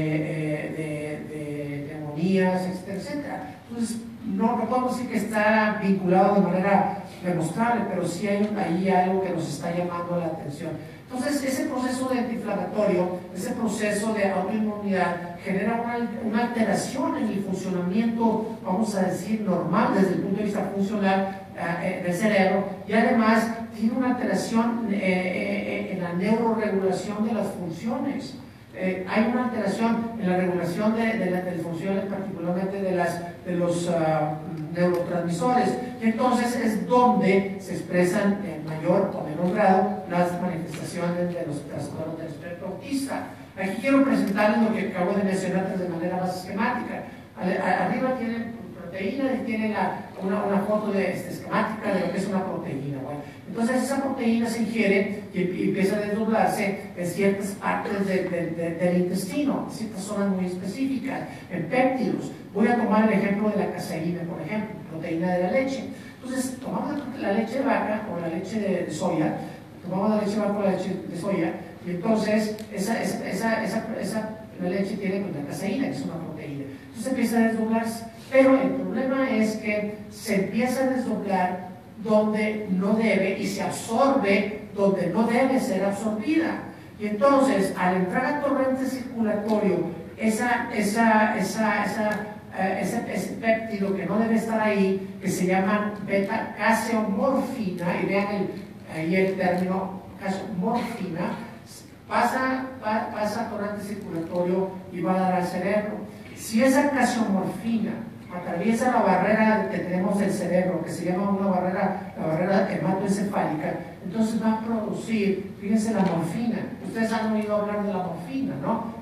de, de, de neumonías, etcétera, etcétera. Entonces, no, no podemos decir que está vinculado de manera demostrable, pero sí hay ahí algo que nos está llamando la atención. Entonces, ese proceso de antiinflamatorio, ese proceso de autoinmunidad, genera una, una alteración en el funcionamiento, vamos a decir, normal desde el punto de vista funcional eh, del cerebro, y además tiene una alteración eh, eh, en la neuroregulación de las funciones. Eh, hay una alteración en la regulación de, de las funciones, particularmente de, las, de los uh, neurotransmisores. Y entonces es donde se expresan en mayor o menor grado las manifestaciones de los trastornos del espectro autista. Aquí quiero presentarles lo que acabo de mencionar de manera más esquemática. Arriba tienen proteína y tienen la, una, una foto de, este, esquemática de lo que es una proteína. Bueno, entonces esa proteína se ingiere y, y empieza a desdoblarse en ciertas partes de, de, de, del intestino, en ciertas zonas muy específicas, en péptidos. Voy a tomar el ejemplo de la caseína, por ejemplo, proteína de la leche. Entonces, tomamos la leche de vaca o la leche de, de soya, tomamos la leche de vaca o la leche de soya, y entonces esa, esa, esa, esa, esa la leche tiene pues, la caseína, que es una proteína. Entonces empieza a desdoblarse. Pero el problema es que se empieza a desdoblar donde no debe y se absorbe donde no debe ser absorbida. Y entonces, al entrar al torrente circulatorio, esa, esa, esa, esa, uh, ese, ese péptido que no debe estar ahí, que se llama beta-caseomorfina, y vean el, ahí el término caseomorfina, pasa, pa, pasa al torrente circulatorio y va a dar al cerebro. Si esa caseomorfina atraviesa la barrera que tenemos del cerebro, que se llama una barrera, la barrera hematoencefálica, entonces va a producir, fíjense, la morfina. Ustedes han oído hablar de la morfina, ¿no?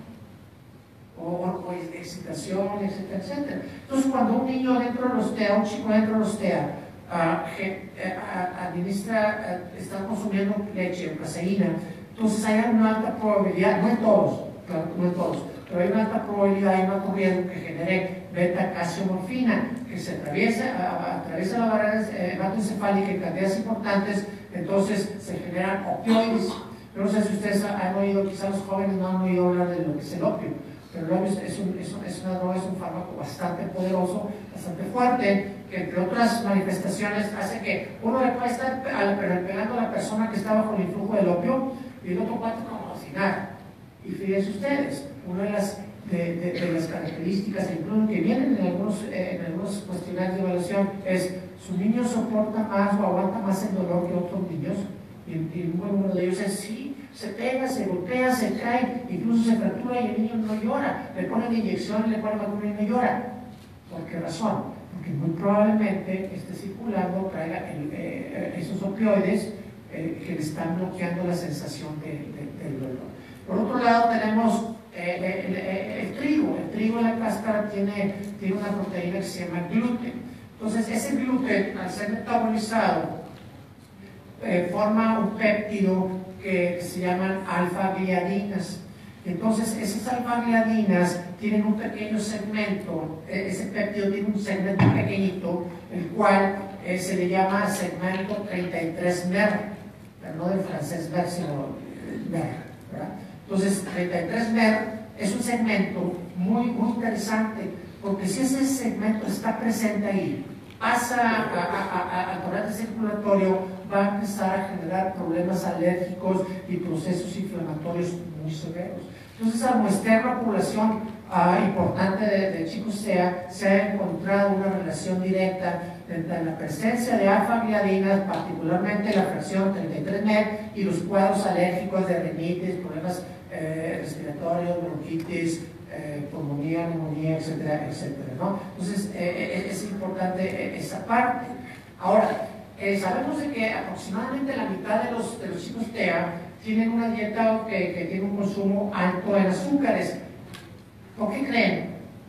O, o excitación, etcétera, etcétera. Entonces, cuando un niño dentro de los T E A, un chico dentro de los T E A, uh, uh, administra, uh, está consumiendo leche o caseína, entonces hay una alta probabilidad, no en todos, claro, no en todos, pero hay una alta probabilidad, hay una corriente que genere beta-caseomorfina, que se atraviesa, atraviesa la barrera hematoencefálica en cantidades importantes, entonces se generan opioides. Yo no sé si ustedes han oído, quizás los jóvenes no han oído hablar de lo que es el opio, pero el opio es, un, es, un, es una droga, es un fármaco bastante poderoso, bastante fuerte, que entre otras manifestaciones hace que uno le puede estar pegando a la persona que está bajo el influjo del opio y el otro cuate como si nada. Y fíjense ustedes, una de las, de, de, de las características incluso que vienen en algunos, eh, en algunos cuestionarios de evaluación es su niño soporta más o aguanta más el dolor que otros niños. Y, y un buen número de ellos es sí, se pega, se golpea, se cae, incluso se fractura y el niño no llora. Le ponen inyección, le ponen vacuna y no llora. ¿Por qué razón? Porque muy probablemente esté circulando, traiga el, eh, esos opioides eh, que le están bloqueando la sensación de, de, del dolor. Por otro lado tenemos eh, el, el, el trigo. El trigo en la cáscara tiene, tiene una proteína que se llama gluten. Entonces ese gluten, al ser metabolizado, eh, forma un péptido que, que se llaman alfa-gliadinas. Entonces esas alfa-gliadinas tienen un pequeño segmento, ese péptido tiene un segmento pequeñito, el cual eh, se le llama segmento treinta y tres mer, pero no del francés mer, sino mer, ¿verdad? Entonces treinta y tres mer es un segmento muy, muy interesante, porque si ese segmento está presente ahí, pasa al torrente circulatorio, va a empezar a generar problemas alérgicos y procesos inflamatorios muy severos. Entonces, al muestrear una población uh, importante de, de Chicoutimi, se ha encontrado una relación directa entre la presencia de alfa-gliadinas, particularmente la fracción treinta y tres mer, y los cuadros alérgicos de rinitis, problemas eh, respiratorios, bronquitis, Eh, pulmonía, neumonía, etcétera, etcétera, ¿no? Entonces, eh, es importante eh, esa parte. Ahora, eh, sabemos de que aproximadamente la mitad de los, de los chicos T E A tienen una dieta que, que tiene un consumo alto en azúcares. ¿Por qué creen?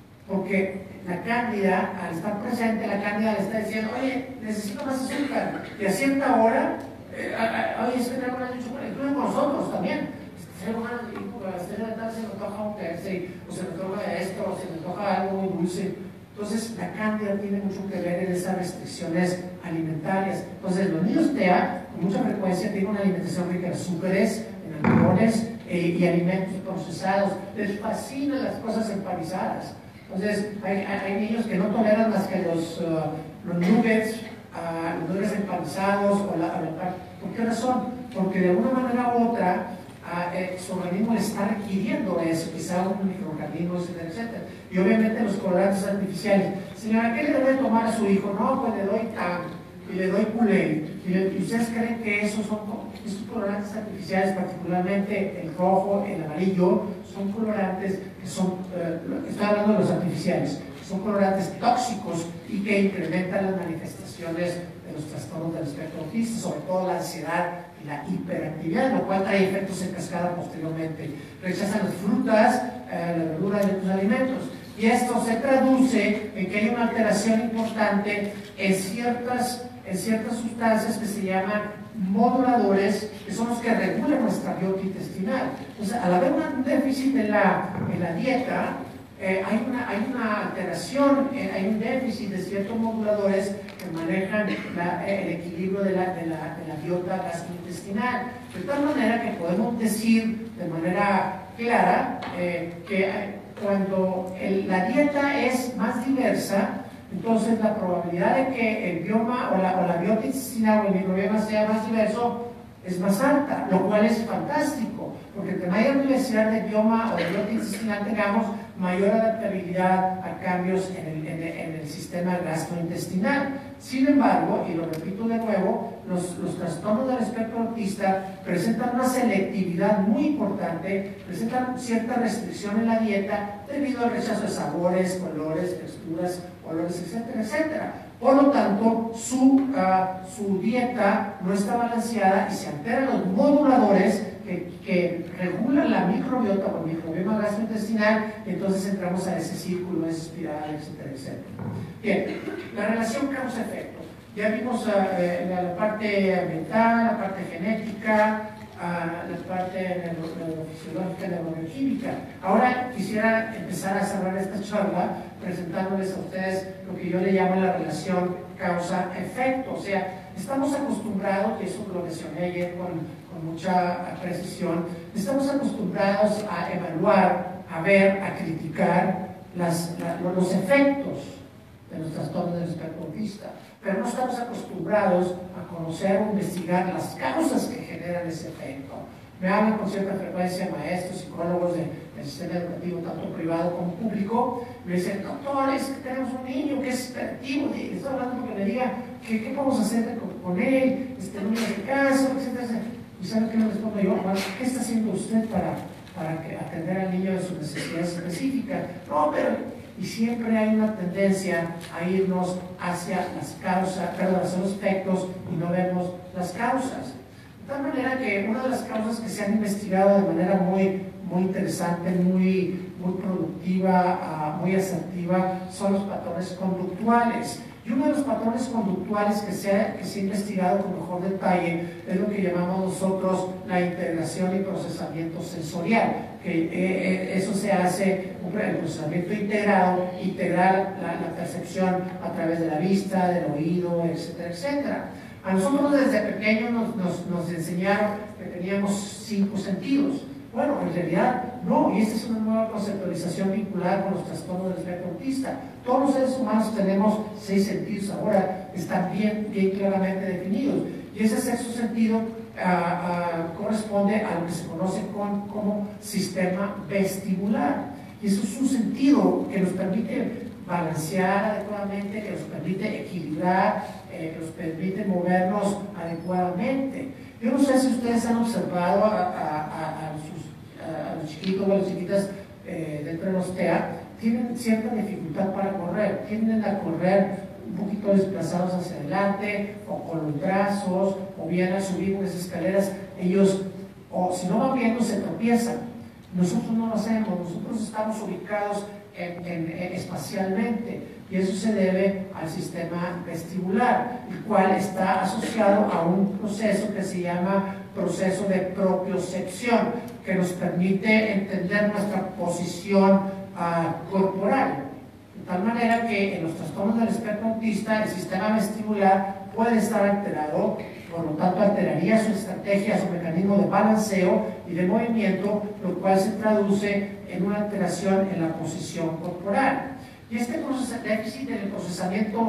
Porque la cándida, al estar presente, la cándida le está diciendo, oye, necesito más azúcar, y a cierta hora, eh, a, a, oye, es que tenemos más chocolate, incluyen con nosotros también. A las tres de la tarde se me antoja un terce, o se me antoja esto, o se me antoja algo muy dulce. Entonces, la cándida tiene mucho que ver en esas restricciones alimentarias. Entonces, los niños T E A, con mucha frecuencia, tienen una alimentación rica en azúcares, en almidones eh, y alimentos procesados. Les fascinan las cosas empanizadas. Entonces, hay, hay, hay niños que no toleran más que los, uh, los nuggets, uh, los nuggets empanizados, o la, o la, ¿por qué razón? Porque de una manera u otra, Uh, eh, su organismo le está requiriendo eso, quizá un microorganismo, etcétera, etcétera. Y obviamente los colorantes artificiales. Señora, ¿qué le debe tomar a su hijo? No, pues le doy tan, y le doy culé. Y, y ustedes creen que esos son esos colorantes artificiales, particularmente el rojo, el amarillo, son colorantes que son, uh, estoy hablando de los artificiales, son colorantes tóxicos y que incrementan las manifestaciones de los trastornos del espectro autista, sobre todo la ansiedad y la hiperactividad, lo cual trae efectos en cascada posteriormente. Rechazan las frutas, eh, la verdura y otros alimentos. Y esto se traduce en que hay una alteración importante en ciertas, en ciertas sustancias que se llaman moduladores, que son los que regulan nuestra biota intestinal. Entonces, al haber un déficit en la, en la dieta, Eh, hay, una, hay una alteración, eh, hay un déficit de ciertos moduladores que manejan la, eh, el equilibrio de la, de, la, de la biota gastrointestinal. De tal manera que podemos decir de manera clara eh, que cuando el, la dieta es más diversa, entonces la probabilidad de que el bioma o la, o la biota intestinal o el microbioma sea más diverso es más alta, lo cual es fantástico, porque entre mayor diversidad de bioma o de biota intestinal tengamos, mayor adaptabilidad a cambios en el, en el, en el sistema gastrointestinal. Sin embargo, y lo repito de nuevo, los, los trastornos del espectro autista presentan una selectividad muy importante, presentan cierta restricción en la dieta debido al rechazo de sabores, colores, texturas, olores, etcétera, etcétera. Por lo tanto, su, uh, su dieta no está balanceada y se alteran los moduladores que, que regulan la microbiota o el microbioma gastrointestinal, y entonces entramos a ese círculo, esa espiral, etcétera, etcétera. Bien, la relación causa-efecto. Ya vimos uh, eh, la, la parte ambiental, la parte genética, uh, la parte neurofisiológica, neurobioquímica. Ahora quisiera empezar a cerrar esta charla presentándoles a ustedes lo que yo le llamo la relación causa-efecto. O sea, estamos acostumbrados, y eso lo mencioné ayer con, con mucha precisión, estamos acostumbrados a evaluar, a ver, a criticar las, la, los efectos de los trastornos del espectro autista, pero no estamos acostumbrados a conocer o investigar las causas que generan ese efecto. Me hablan con cierta frecuencia maestros, psicólogos de, del sistema educativo, tanto privado como público, me dicen, doctor, es que tenemos un niño que es hiperactivo, y estoy hablando porque me diga, ¿qué, qué podemos hacer con, con él? Este, no me hace caso, etcétera, etcétera. ¿Y sabe qué le respondo yo? Bueno, ¿qué está haciendo usted para, para que atender al niño de sus necesidades específicas? No, pero... Y siempre hay una tendencia a irnos hacia las causas, perdón, hacia los efectos y no vemos las causas. De tal manera que una de las causas que se han investigado de manera muy, muy interesante, muy, muy productiva, uh, muy asertiva, son los patrones conductuales. Y uno de los patrones conductuales que se, ha, que se ha investigado con mejor detalle es lo que llamamos nosotros la integración y procesamiento sensorial, que eh, eso se hace, el procesamiento integrado, integrar la, la percepción a través de la vista, del oído, etcétera, etcétera. A nosotros desde pequeños nos, nos, nos enseñaron que teníamos cinco sentidos. Bueno, en realidad no, y esta es una nueva conceptualización vinculada con los trastornos del espectro autista. Todos los seres humanos tenemos seis sentidos ahora, están bien, bien claramente definidos. Y ese sexto sentido uh, uh, corresponde a lo que se conoce con, como sistema vestibular. Y eso es un sentido que nos permite balancear adecuadamente, que nos permite equilibrar, eh, que nos permite movernos adecuadamente. Yo no sé si ustedes han observado a, a, a, a, sus, a los chiquitos o a las chiquitas eh, dentro de los T E A, tienen cierta dificultad para correr, tienden a correr un poquito desplazados hacia adelante, o con los brazos, o bien a subir unas escaleras, ellos, o si no van viendo, se tropiezan. Nosotros no lo hacemos, nosotros estamos ubicados en, en, en, espacialmente, y eso se debe al sistema vestibular, el cual está asociado a un proceso que se llama proceso de propiocepción, que nos permite entender nuestra posición uh, corporal. De tal manera que en los trastornos del espectro autista el sistema vestibular puede estar alterado, por lo tanto alteraría su estrategia, su mecanismo de balanceo y de movimiento, lo cual se traduce en una alteración en la posición corporal. Y este déficit del procesamiento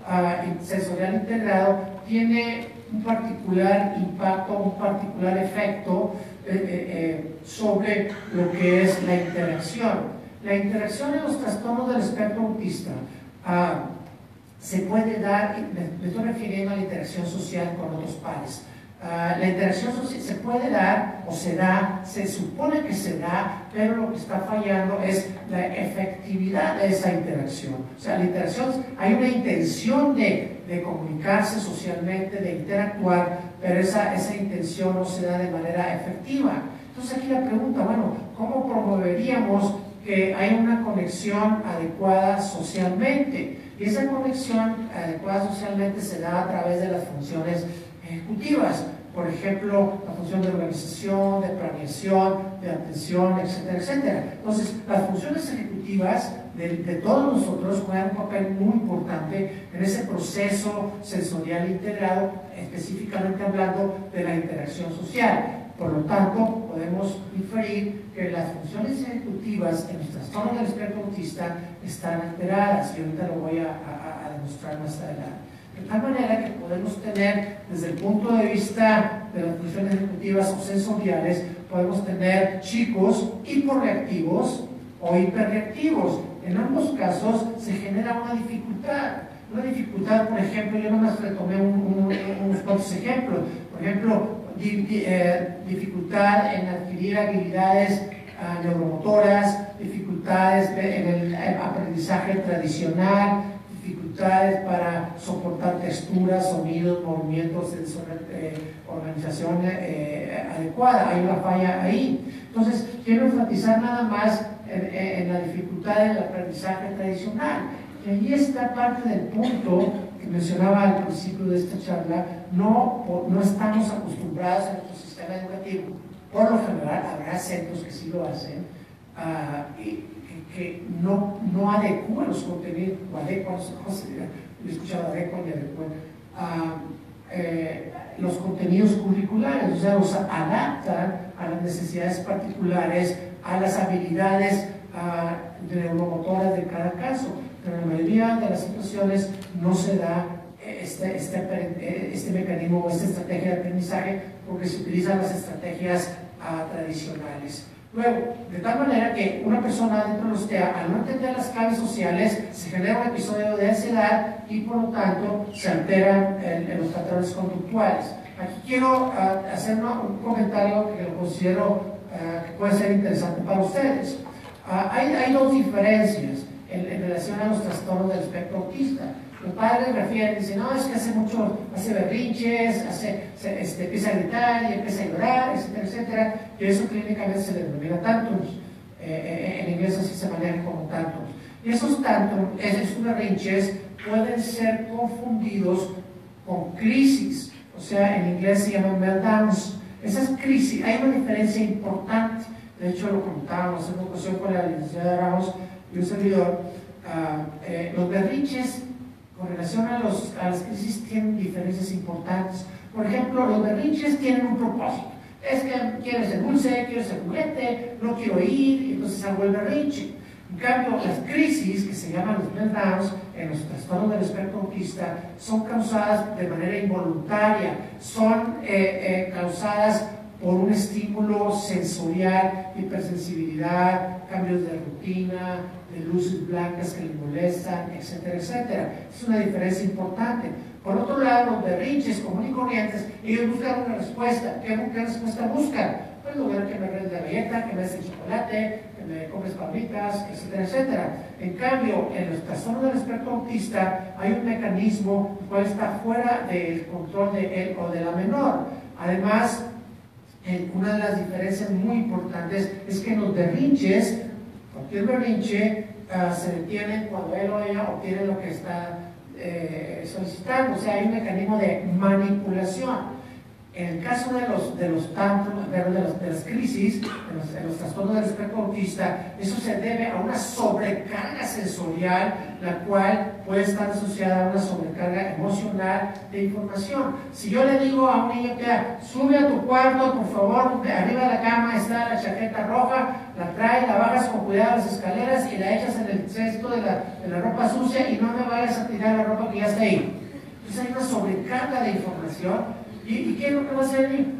uh, sensorial integrado tiene un particular impacto, un particular efecto eh, eh, sobre lo que es la interacción. La interacción en los trastornos del espectro autista uh, se puede dar, me, me estoy refiriendo a la interacción social con otros pares. Uh, la interacción social se puede dar o se da, se supone que se da, pero lo que está fallando es la efectividad de esa interacción. O sea, la interacción, hay una intención de, de comunicarse socialmente, de interactuar, pero esa, esa intención no se da de manera efectiva. Entonces aquí la pregunta, bueno, ¿cómo promoveríamos que haya una conexión adecuada socialmente? Y esa conexión adecuada socialmente se da a través de las funciones ejecutivas, por ejemplo, la función de organización, de planeación, de atención, etcétera, etcétera. Entonces, las funciones ejecutivas de, de todos nosotros juegan un papel muy importante en ese proceso sensorial integrado, específicamente hablando de la interacción social. Por lo tanto, podemos inferir que las funciones ejecutivas en los trastornos del espectro autista están alteradas, y ahorita lo voy a, a, a demostrar más adelante. De tal manera que podemos tener, desde el punto de vista de las funciones ejecutivas o sensoriales, podemos tener chicos hiporreactivos o hiperreactivos. En ambos casos se genera una dificultad. Una dificultad, por ejemplo, yo nomás retomé un, un, unos cuantos ejemplos. Por ejemplo, di, di, eh, dificultad en adquirir habilidades uh, neuromotoras, dificultades en el aprendizaje tradicional, dificultades para soportar texturas, sonidos, movimientos, eh, organización eh, adecuada. Hay una falla ahí. Entonces, quiero enfatizar nada más en, en la dificultad del aprendizaje tradicional. Y ahí está parte del punto que mencionaba al principio de esta charla. No, no estamos acostumbrados en nuestro sistema educativo. Por lo general, habrá centros que sí lo hacen, uh, y, que no, no adecúan los contenidos, o adecuan, no sé, yo he escuchado adecuan y adecuan, uh, eh, los contenidos curriculares, o sea, los adaptan a las necesidades particulares, a las habilidades uh, neuromotoras de cada caso. pero en la mayoría de las situaciones no se da este, este, este mecanismo o esta estrategia de aprendizaje porque se utilizan las estrategias uh, tradicionales. Luego, de tal manera que una persona dentro de los T E A, al no entender las claves sociales, se genera un episodio de ansiedad y por lo tanto se alteran en, en los patrones conductuales. Aquí quiero uh, hacer una, un comentario que lo considero uh, que puede ser interesante para ustedes. Uh, hay, hay dos diferencias en, en relación a los trastornos del espectro autista. Los padres refieren, dicen, no, es que hace mucho, hace berrinches, hace, se, este, empieza a gritar y empieza a llorar, etcétera, etcétera, y eso clínicamente se le denomina tantrums. Eh, en inglés así se maneja como tantrums. Y esos tantrums, esos berrinches, pueden ser confundidos con crisis, o sea, en inglés se llaman meltdowns. Esas crisis, hay una diferencia importante, de hecho lo comentábamos en una ocasión con la licenciada Ramos y un servidor, uh, eh, los berrinches con relación a, los, a las crisis tienen diferencias importantes. Por ejemplo, los berrinches tienen un propósito. Es que quieres el dulce, quieres el juguete, no quiero ir, y entonces hago el berrinche. En cambio, las crisis, que se llaman los meltdowns, en los trastornos del espectro autista, son causadas de manera involuntaria, son eh, eh, causadas por un estímulo sensorial, hipersensibilidad, cambios de rutina, de luces blancas que le molestan, etcétera, etcétera. Es una diferencia importante. Por otro lado, los berrinches comunes y corrientes, ellos buscan una respuesta. ¿Qué, qué respuesta buscan? Pues lograr que me regales la galleta, que me des el chocolate, que me compres palomitas, etcétera, etcétera. En cambio, en los trastornos del espectro autista hay un mecanismo el cual está fuera del control de él o de la menor. Además, una de las diferencias muy importantes es que en los berrinches, cualquier berrinche uh, se detiene cuando él o ella obtiene lo que está eh, solicitando, o sea, hay un mecanismo de manipulación. En el caso de los, de los tantos, de, los, de las crisis, de los, de los trastornos del espectro autista, eso se debe a una sobrecarga sensorial, la cual puede estar asociada a una sobrecarga emocional de información. Si yo le digo a un niño que sube a tu cuarto, por favor, de arriba de la cama está la chaqueta roja, la traes, la bajas con cuidado las escaleras y la echas en el cesto de la, de la ropa sucia y no me vayas a tirar la ropa que ya está ahí. Entonces hay una sobrecarga de información. ¿Y, ¿Y qué es lo que va a hacer el niño?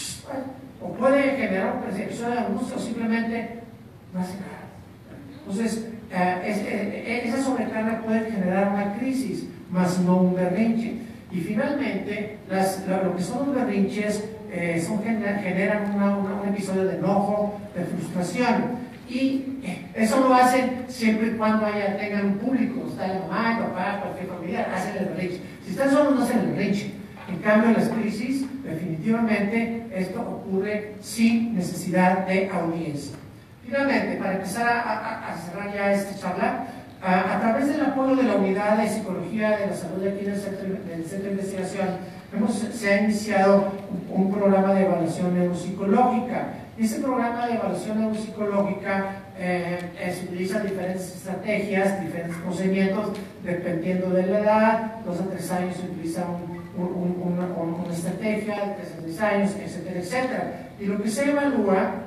O puede generar una percepción de angustia o simplemente no hace nada. Entonces, eh, es, eh, esa sobrecarga puede generar una crisis, más no un berrinche. Y finalmente, las, lo, lo que son los berrinches eh, son, generan una, una, un episodio de enojo, de frustración. Y eso lo hacen siempre y cuando haya, tengan un público, está la mamá, el papá, cualquier familiar, hacen el berrinche. Si están solos, no hacen el berrinche. En cambio, en las crisis, definitivamente, esto ocurre sin necesidad de audiencia. Finalmente, para empezar a, a, a cerrar ya esta charla, a, a través del apoyo de la Unidad de Psicología de la Salud de aquí del Centro, del Centro de Investigación, hemos, se ha iniciado un, un programa de evaluación neuropsicológica. Este programa de evaluación neuropsicológica eh, eh, se utilizan diferentes estrategias, diferentes procedimientos, dependiendo de la edad. Dos a tres años se utiliza un Un, un, una, una estrategia de tres a seis años, etcétera, etcétera. Y lo que se evalúa,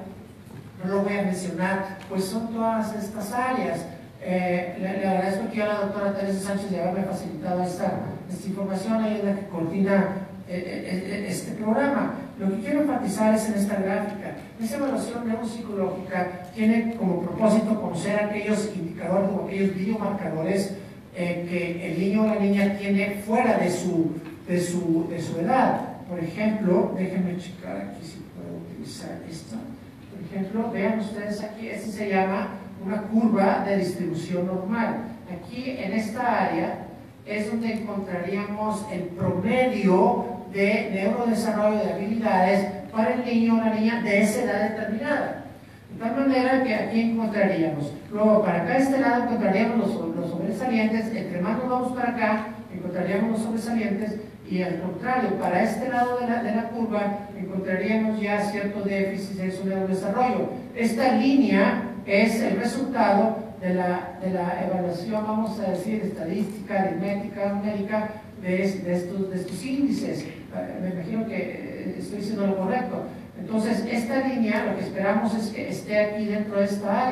no lo voy a mencionar, pues son todas estas áreas. Eh, le, le agradezco aquí a la doctora Teresa Sánchez de haberme facilitado esta, esta información, ella es la que coordina eh, eh, este programa. Lo que quiero enfatizar es en esta gráfica. Esta evaluación neuropsicológica tiene como propósito conocer aquellos indicadores o aquellos biomarcadores eh, que el niño o la niña tiene fuera de su De su, de su edad. Por ejemplo, déjenme checar aquí si puedo utilizar esto. Por ejemplo, vean ustedes aquí, este se llama una curva de distribución normal. Aquí en esta área es donde encontraríamos el promedio de neurodesarrollo de habilidades para el niño o la niña de esa edad determinada. De tal manera que aquí encontraríamos, luego para acá de este lado encontraríamos los, los sobresalientes, entre más nos vamos para acá, encontraríamos los sobresalientes, y al contrario, para este lado de la, de la curva encontraríamos ya cierto déficit de su neurodesarrollo. Esta línea es el resultado de la, de la evaluación, vamos a decir, estadística, aritmética, numérica de, de, estos, de estos índices. Me imagino que estoy diciendo lo correcto. Entonces, esta línea, lo que esperamos es que esté aquí dentro de esta área.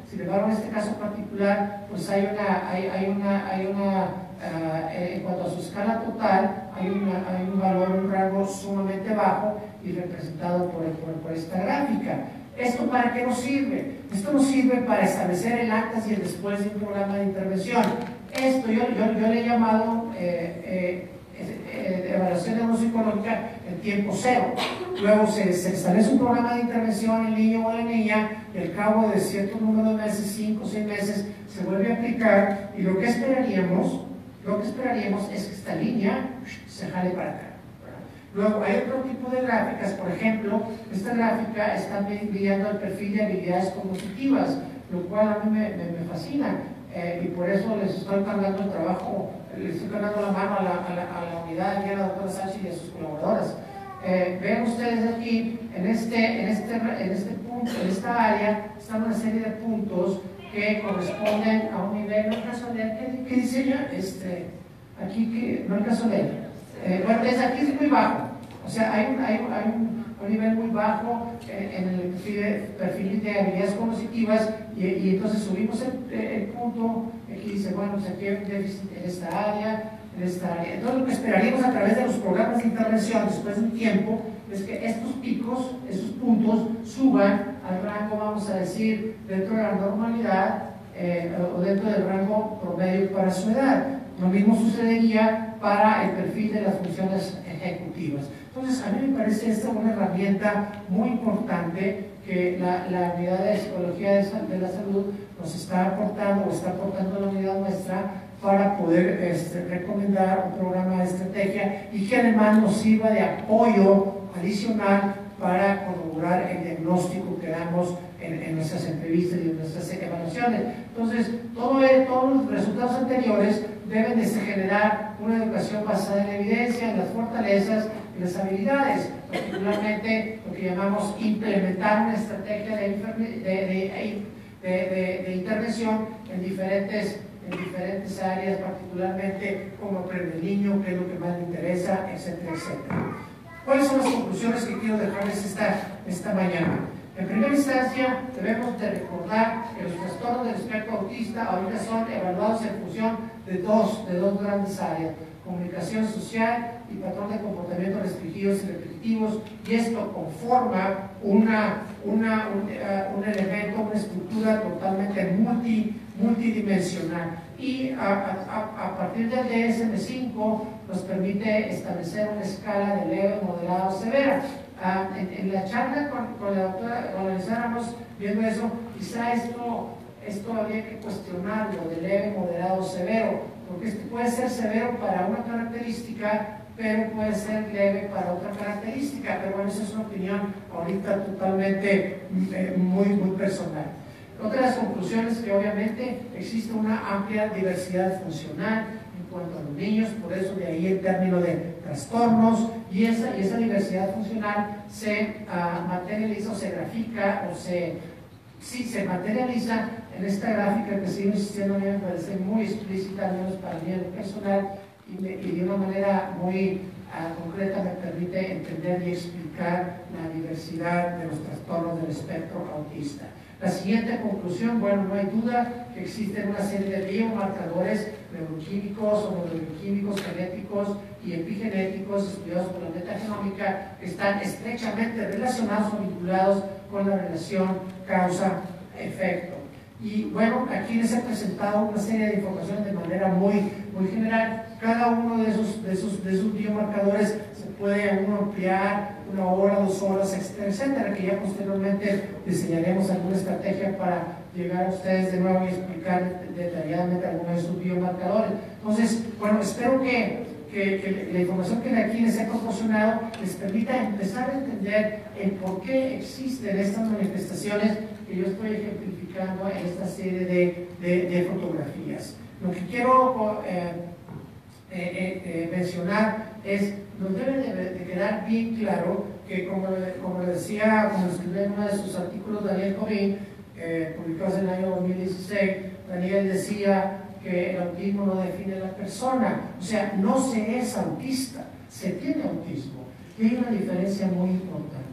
Sin embargo, en este caso particular, pues hay una, hay, hay una, hay una uh, en cuanto a su escala total, hay, una, hay un valor, un rango sumamente bajo y representado por, por, por esta gráfica. ¿Esto para qué nos sirve? Esto nos sirve para establecer el antes y el después de un programa de intervención. Esto yo, yo, yo le he llamado eh, eh, eh, evaluación neuropsicológica en tiempo cero. Luego se, se establece un programa de intervención en el niño o la niña y al cabo de cierto número de meses, cinco o seis meses, se vuelve a aplicar y lo que esperaríamos, lo que esperaríamos es que esta línea se jale para acá. Luego hay otro tipo de gráficas, por ejemplo, esta gráfica está midiendo el perfil de habilidades cognitivas, lo cual a mí me, me, me fascina eh, y por eso les estoy cargando el trabajo, les estoy cargando la mano a la, a la, a la unidad aquí a la doctora Sánchez y a sus colaboradoras. Eh, vean ustedes aquí, en este, en, este, en este punto, en esta área, están una serie de puntos que corresponden a un nivel, no alcanzo a leer, ¿qué, qué dice ella? Este, aquí que no alcanzo a leer. Eh, bueno, desde aquí es muy bajo, o sea, hay un, hay un, hay un, un nivel muy bajo eh, en el perfil, perfil de habilidades cognitivas y, y entonces subimos el, el punto, aquí dice, bueno, pues aquí hay un déficit en esta área, en esta área. Entonces lo que esperaríamos a través de los programas de intervención después de un tiempo es que estos picos, estos puntos suban al rango, vamos a decir, dentro de la normalidad eh, o dentro del rango promedio para su edad. Lo mismo sucedería para el perfil de las funciones ejecutivas. Entonces, a mí me parece esta una herramienta muy importante que la, la unidad de psicología de, de la salud nos está aportando o está aportando a la unidad nuestra para poder este, recomendar un programa de estrategia y que además nos sirva de apoyo adicional para corroborar el diagnóstico que damos en, en nuestras entrevistas y en nuestras evaluaciones. Entonces, todo el, todos los resultados anteriores deben de generar una educación basada en la evidencia, en las fortalezas y las habilidades, particularmente lo que llamamos implementar una estrategia de, de, de, de, de, de intervención en diferentes, en diferentes áreas, particularmente cómo aprende el niño, qué es lo que más le interesa, etcétera, etcétera. ¿Cuáles son las conclusiones que quiero dejarles esta, esta mañana? En primera instancia, debemos de recordar que los trastornos del espectro autista ahorita son evaluados en función de dos, de dos grandes áreas: comunicación social y patrón de comportamientos restringidos y repetitivos, y esto conforma una, una, un, uh, un elemento, una estructura totalmente multi, multidimensional. Y a, a, a partir del D S M cinco nos permite establecer una escala de leve, moderado, severa. Uh, en, en la charla con, con la doctora, cuando estábamos viendo eso, quizá esto, esto habría que cuestionarlo de leve, moderado, severo, porque este puede ser severo para una característica, pero puede ser leve para otra característica. Pero bueno, esa es una opinión ahorita totalmente eh, muy, muy personal. Otra de las conclusiones es que obviamente existe una amplia diversidad funcional en cuanto a los niños, por eso de ahí el término de trastornos, y esa, y esa diversidad funcional se uh, materializa o se grafica o se, sí, se materializa en esta gráfica que sigo insistiendo, a mí me parece muy explícita, al menos para mí en lo personal, y, me, y de una manera muy uh, concreta me permite entender y explicar la diversidad de los trastornos del espectro autista. La siguiente conclusión, bueno, no hay duda que existen una serie de biomarcadores neuroquímicos o neuroquímicos, genéticos y epigenéticos estudiados por la metagenómica que están estrechamente relacionados o vinculados con la relación causa-efecto. Y bueno, aquí les he presentado una serie de informaciones de manera muy, muy general. Cada uno de esos, de esos, de esos biomarcadores se puede uno ampliar una hora, dos horas, etcétera, etcétera, que ya posteriormente diseñaremos alguna estrategia para llegar a ustedes de nuevo y explicar detalladamente algunos de esos biomarcadores. Entonces, bueno, espero que, que, que la información que aquí les he proporcionado les permita empezar a entender el por qué existen estas manifestaciones que yo estoy ejemplificando en esta serie de, de, de fotografías. Lo que quiero eh, eh, eh, eh, mencionar es, nos debe de, de quedar bien claro que, como, como le decía, como escribió en uno de sus artículos Daniel Jobim, eh, publicados en el año dos mil dieciséis, Daniel decía que el autismo no define a la persona, o sea, no se es autista, se tiene autismo, y hay una diferencia muy importante.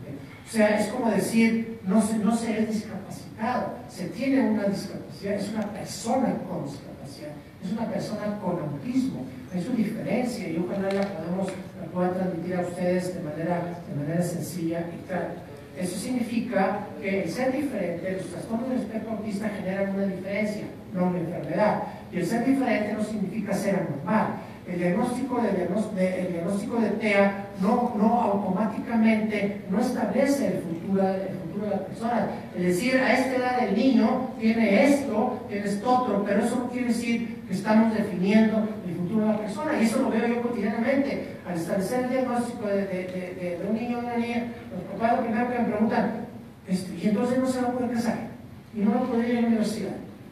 O sea, es como decir, no se, no se es discapacitado, se tiene una discapacidad, es una persona con discapacidad, es una persona con autismo. Hay su diferencia y ojalá la podemos, la pueda transmitir a ustedes de manera, de manera sencilla y clara. Eso significa que el ser diferente, los trastornos del espectro autista generan una diferencia, no una enfermedad. Y el ser diferente no significa ser anormal. El diagnóstico de, de, el diagnóstico de T E A no, no automáticamente no establece el futuro, el futuro de la persona. Es decir, a esta edad el niño tiene esto, tiene esto otro, pero eso no quiere decir que estamos definiendo el futuro de la persona. Y eso lo veo yo cotidianamente. Al establecer el diagnóstico de, de, de, de, de un niño o una niña, los papás lo primero que me preguntan, este, y entonces no se va a poder casar, y no va a poder ir a la universidad.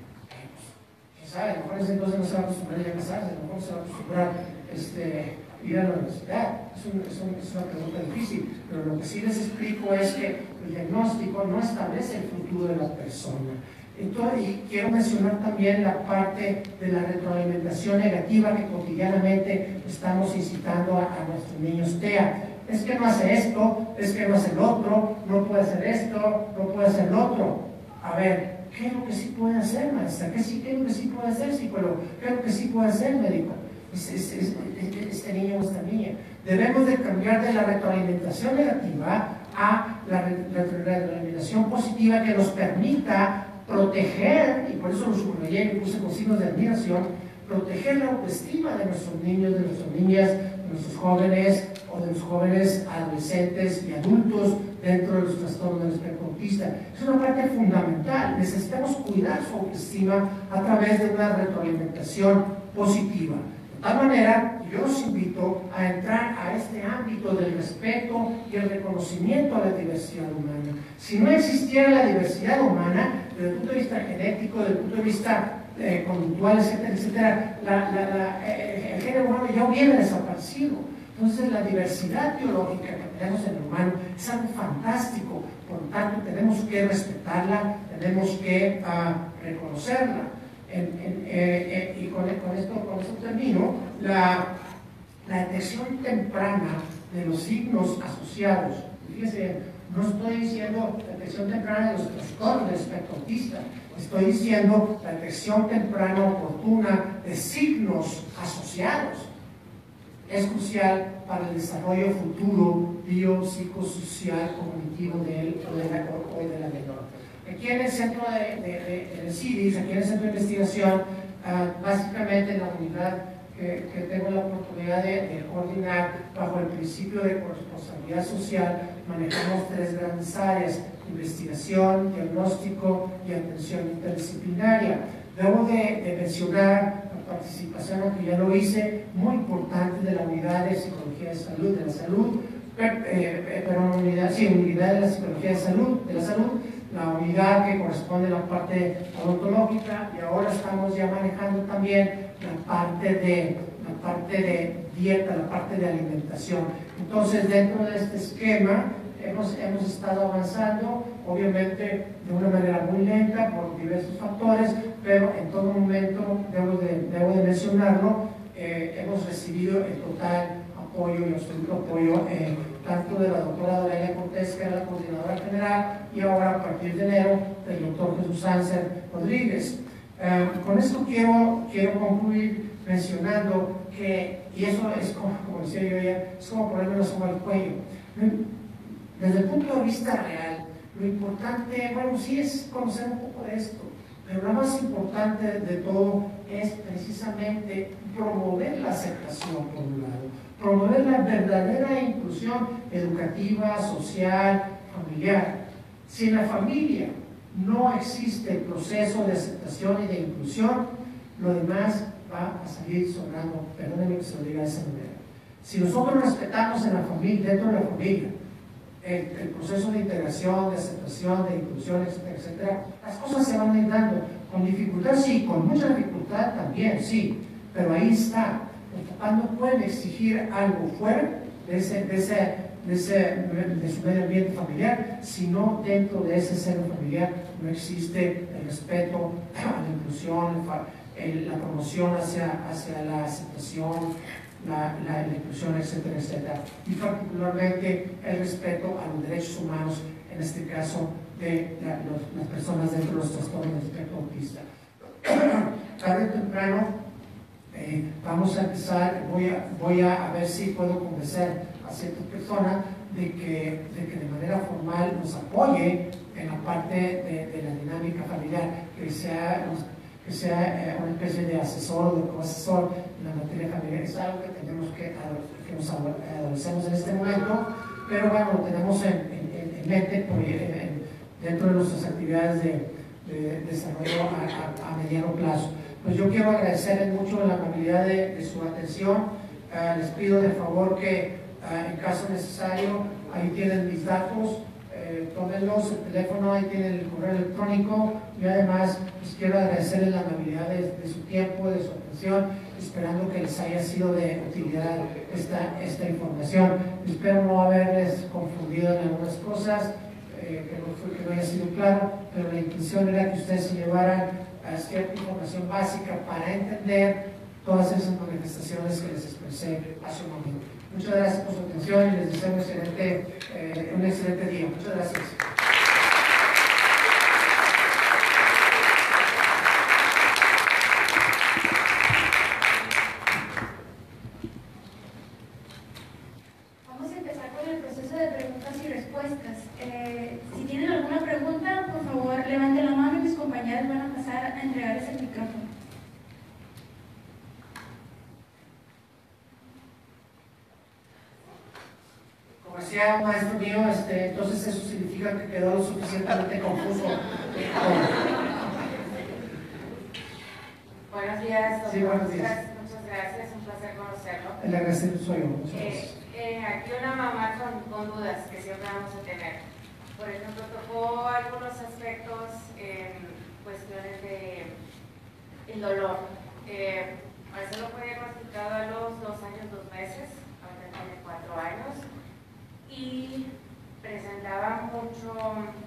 A lo mejor entonces no se va a acostumbrar a casarse, a lo mejor se va a acostumbrar este, ir a la universidad. Es, un, es, un, es una pregunta difícil, pero lo que sí les explico es que el diagnóstico no establece el futuro de la persona. Entonces, y quiero mencionar también la parte de la retroalimentación negativa que cotidianamente estamos incitando a, a nuestros niños T E A. Es que no hace esto, es que no hace el otro, no puede hacer esto, no puede hacer lo otro. A ver, ¿qué es lo que sí puede hacer, maestra? ¿Qué, sí, ¿Qué es lo que sí puede hacer, psicólogo? ¿Qué es lo que sí puede hacer, médico? Es, es, es, es, este niño o esta niña. Debemos de cambiar de la retroalimentación negativa a la, la retroalimentación positiva que nos permita proteger, y por eso lo subrayé y puse con signos de admiración, proteger la autoestima de nuestros niños, de nuestras niñas, de nuestros jóvenes o de los jóvenes adolescentes y adultos dentro de los trastornos del espectro autista. Es una parte fundamental. Necesitamos cuidar su autoestima a través de una retroalimentación positiva. De tal manera, yo los invito a entrar a este ámbito del respeto y el reconocimiento a la diversidad humana. Si no existiera la diversidad humana, desde el punto de vista genético, desde el punto de vista eh, conductual, etcétera, etcétera, la, la, la, eh, el género humano ya hubiera desaparecido. Entonces, la diversidad biológica que tenemos en el humano es algo fantástico, por lo tanto, tenemos que respetarla, tenemos que uh, reconocerla. En, en, eh, eh, y con, con, esto, con esto termino, la, la detección temprana de los signos asociados. Fíjense, no estoy diciendo detección temprana de los trastornos del espectro autista, estoy diciendo la detección temprana oportuna de signos asociados. Es crucial para el desarrollo futuro biopsicosocial cognitivo de él o de la, o de la menor. Aquí en el centro de, de, de, de C I D I S, aquí en el centro de investigación, uh, básicamente en la unidad que, que tengo la oportunidad de, de coordinar bajo el principio de corresponsabilidad social, manejamos tres grandes áreas: investigación, diagnóstico y atención interdisciplinaria. Debo de, de mencionar participación, aunque ya lo hice, muy importante de la unidad de psicología de salud, de la salud, pero, eh, pero unidad, sí, unidad de la psicología de salud, de la salud, la unidad que corresponde a la parte odontológica, y ahora estamos ya manejando también la parte de, la parte de dieta, la parte de alimentación. Entonces, dentro de este esquema, hemos, hemos estado avanzando, obviamente de una manera muy lenta por diversos factores, pero en todo momento, debo de, debo de mencionarlo, eh, hemos recibido el total apoyo y absoluto apoyo eh, tanto de la doctora Dorelia Cortés, que era la coordinadora general, y ahora a partir de enero del doctor Jesús Ánser Rodríguez. Eh, con esto quiero, quiero concluir mencionando que, y eso es como, como decía yo ya, es como ponerme la soga al cuello. Desde el punto de vista real, lo importante, bueno, sí es conocer un poco de esto, pero lo más importante de todo es precisamente promover la aceptación, por un lado, promover la verdadera inclusión educativa, social, familiar. Si en la familia no existe el proceso de aceptación y de inclusión, lo demás va a salir sonando, perdónenme que se lo diga de esa manera. Si nosotros respetamos en la familia, dentro de la familia, El, el proceso de integración, de aceptación, de inclusión, etcétera, etcétera, las cosas se van a ir dando. Con dificultad, sí, con mucha dificultad también, sí, pero ahí está. Los papás no pueden exigir algo fuera de, ese, de, ese, de, ese, de su medio ambiente familiar, sino dentro de ese seno familiar no existe el respeto a la inclusión, el, la promoción hacia, hacia la aceptación, la, la, la inclusión, etcétera, etcétera. Y particularmente el respeto a los derechos humanos, en este caso de la, los, las personas dentro de los trastornos del espectro autista. Tarde o temprano eh, vamos a empezar, voy a, voy a, a ver si puedo convencer a cierta persona de que, de que de manera formal nos apoye en la parte de, de la dinámica familiar, que sea, que sea eh, una especie de asesor o de coasesor en la materia familiar. Es algo que tenemos que, que nos adolecemos en este momento, pero bueno, lo tenemos en, en, en mente en, en, dentro de nuestras actividades de, de desarrollo a, a, a mediano plazo. Pues yo quiero agradecerles mucho la amabilidad de, de su atención. Uh, les pido de favor que uh, en caso necesario, ahí tienen mis datos, eh, tómenlos, el teléfono, ahí tienen el correo electrónico, y además pues, quiero agradecerles la amabilidad de, de su tiempo, de su atención, esperando que les haya sido de utilidad esta, esta información. Espero no haberles confundido en algunas cosas, eh, que, no fue, que no haya sido claro, pero la intención era que ustedes se llevaran a cierta información básica para entender todas esas manifestaciones que les expresé hace un momento. Muchas gracias por su atención y les deseo un excelente, eh, un excelente día. Muchas gracias. Vamos a empezar con el proceso de preguntas y respuestas. Eh, si tienen alguna pregunta, por favor, levanten la mano y mis compañeros van a pasar a entregarles el micrófono. Como decía un maestro mío, este, entonces eso significa que quedó lo suficientemente confuso. Buenos días, doctor. Sí, buenos días. Muchas gracias, un placer conocerlo. El agradecido soy yo. Muchas Eh, gracias. eh, aquí una mamá con, con dudas que siempre vamos a tener. Por ejemplo, tocó algunos aspectos en cuestiones de el dolor. Eh, Marcelo fue diagnosticado a los dos años, dos meses, ahora tiene cuatro años, y presentaba mucho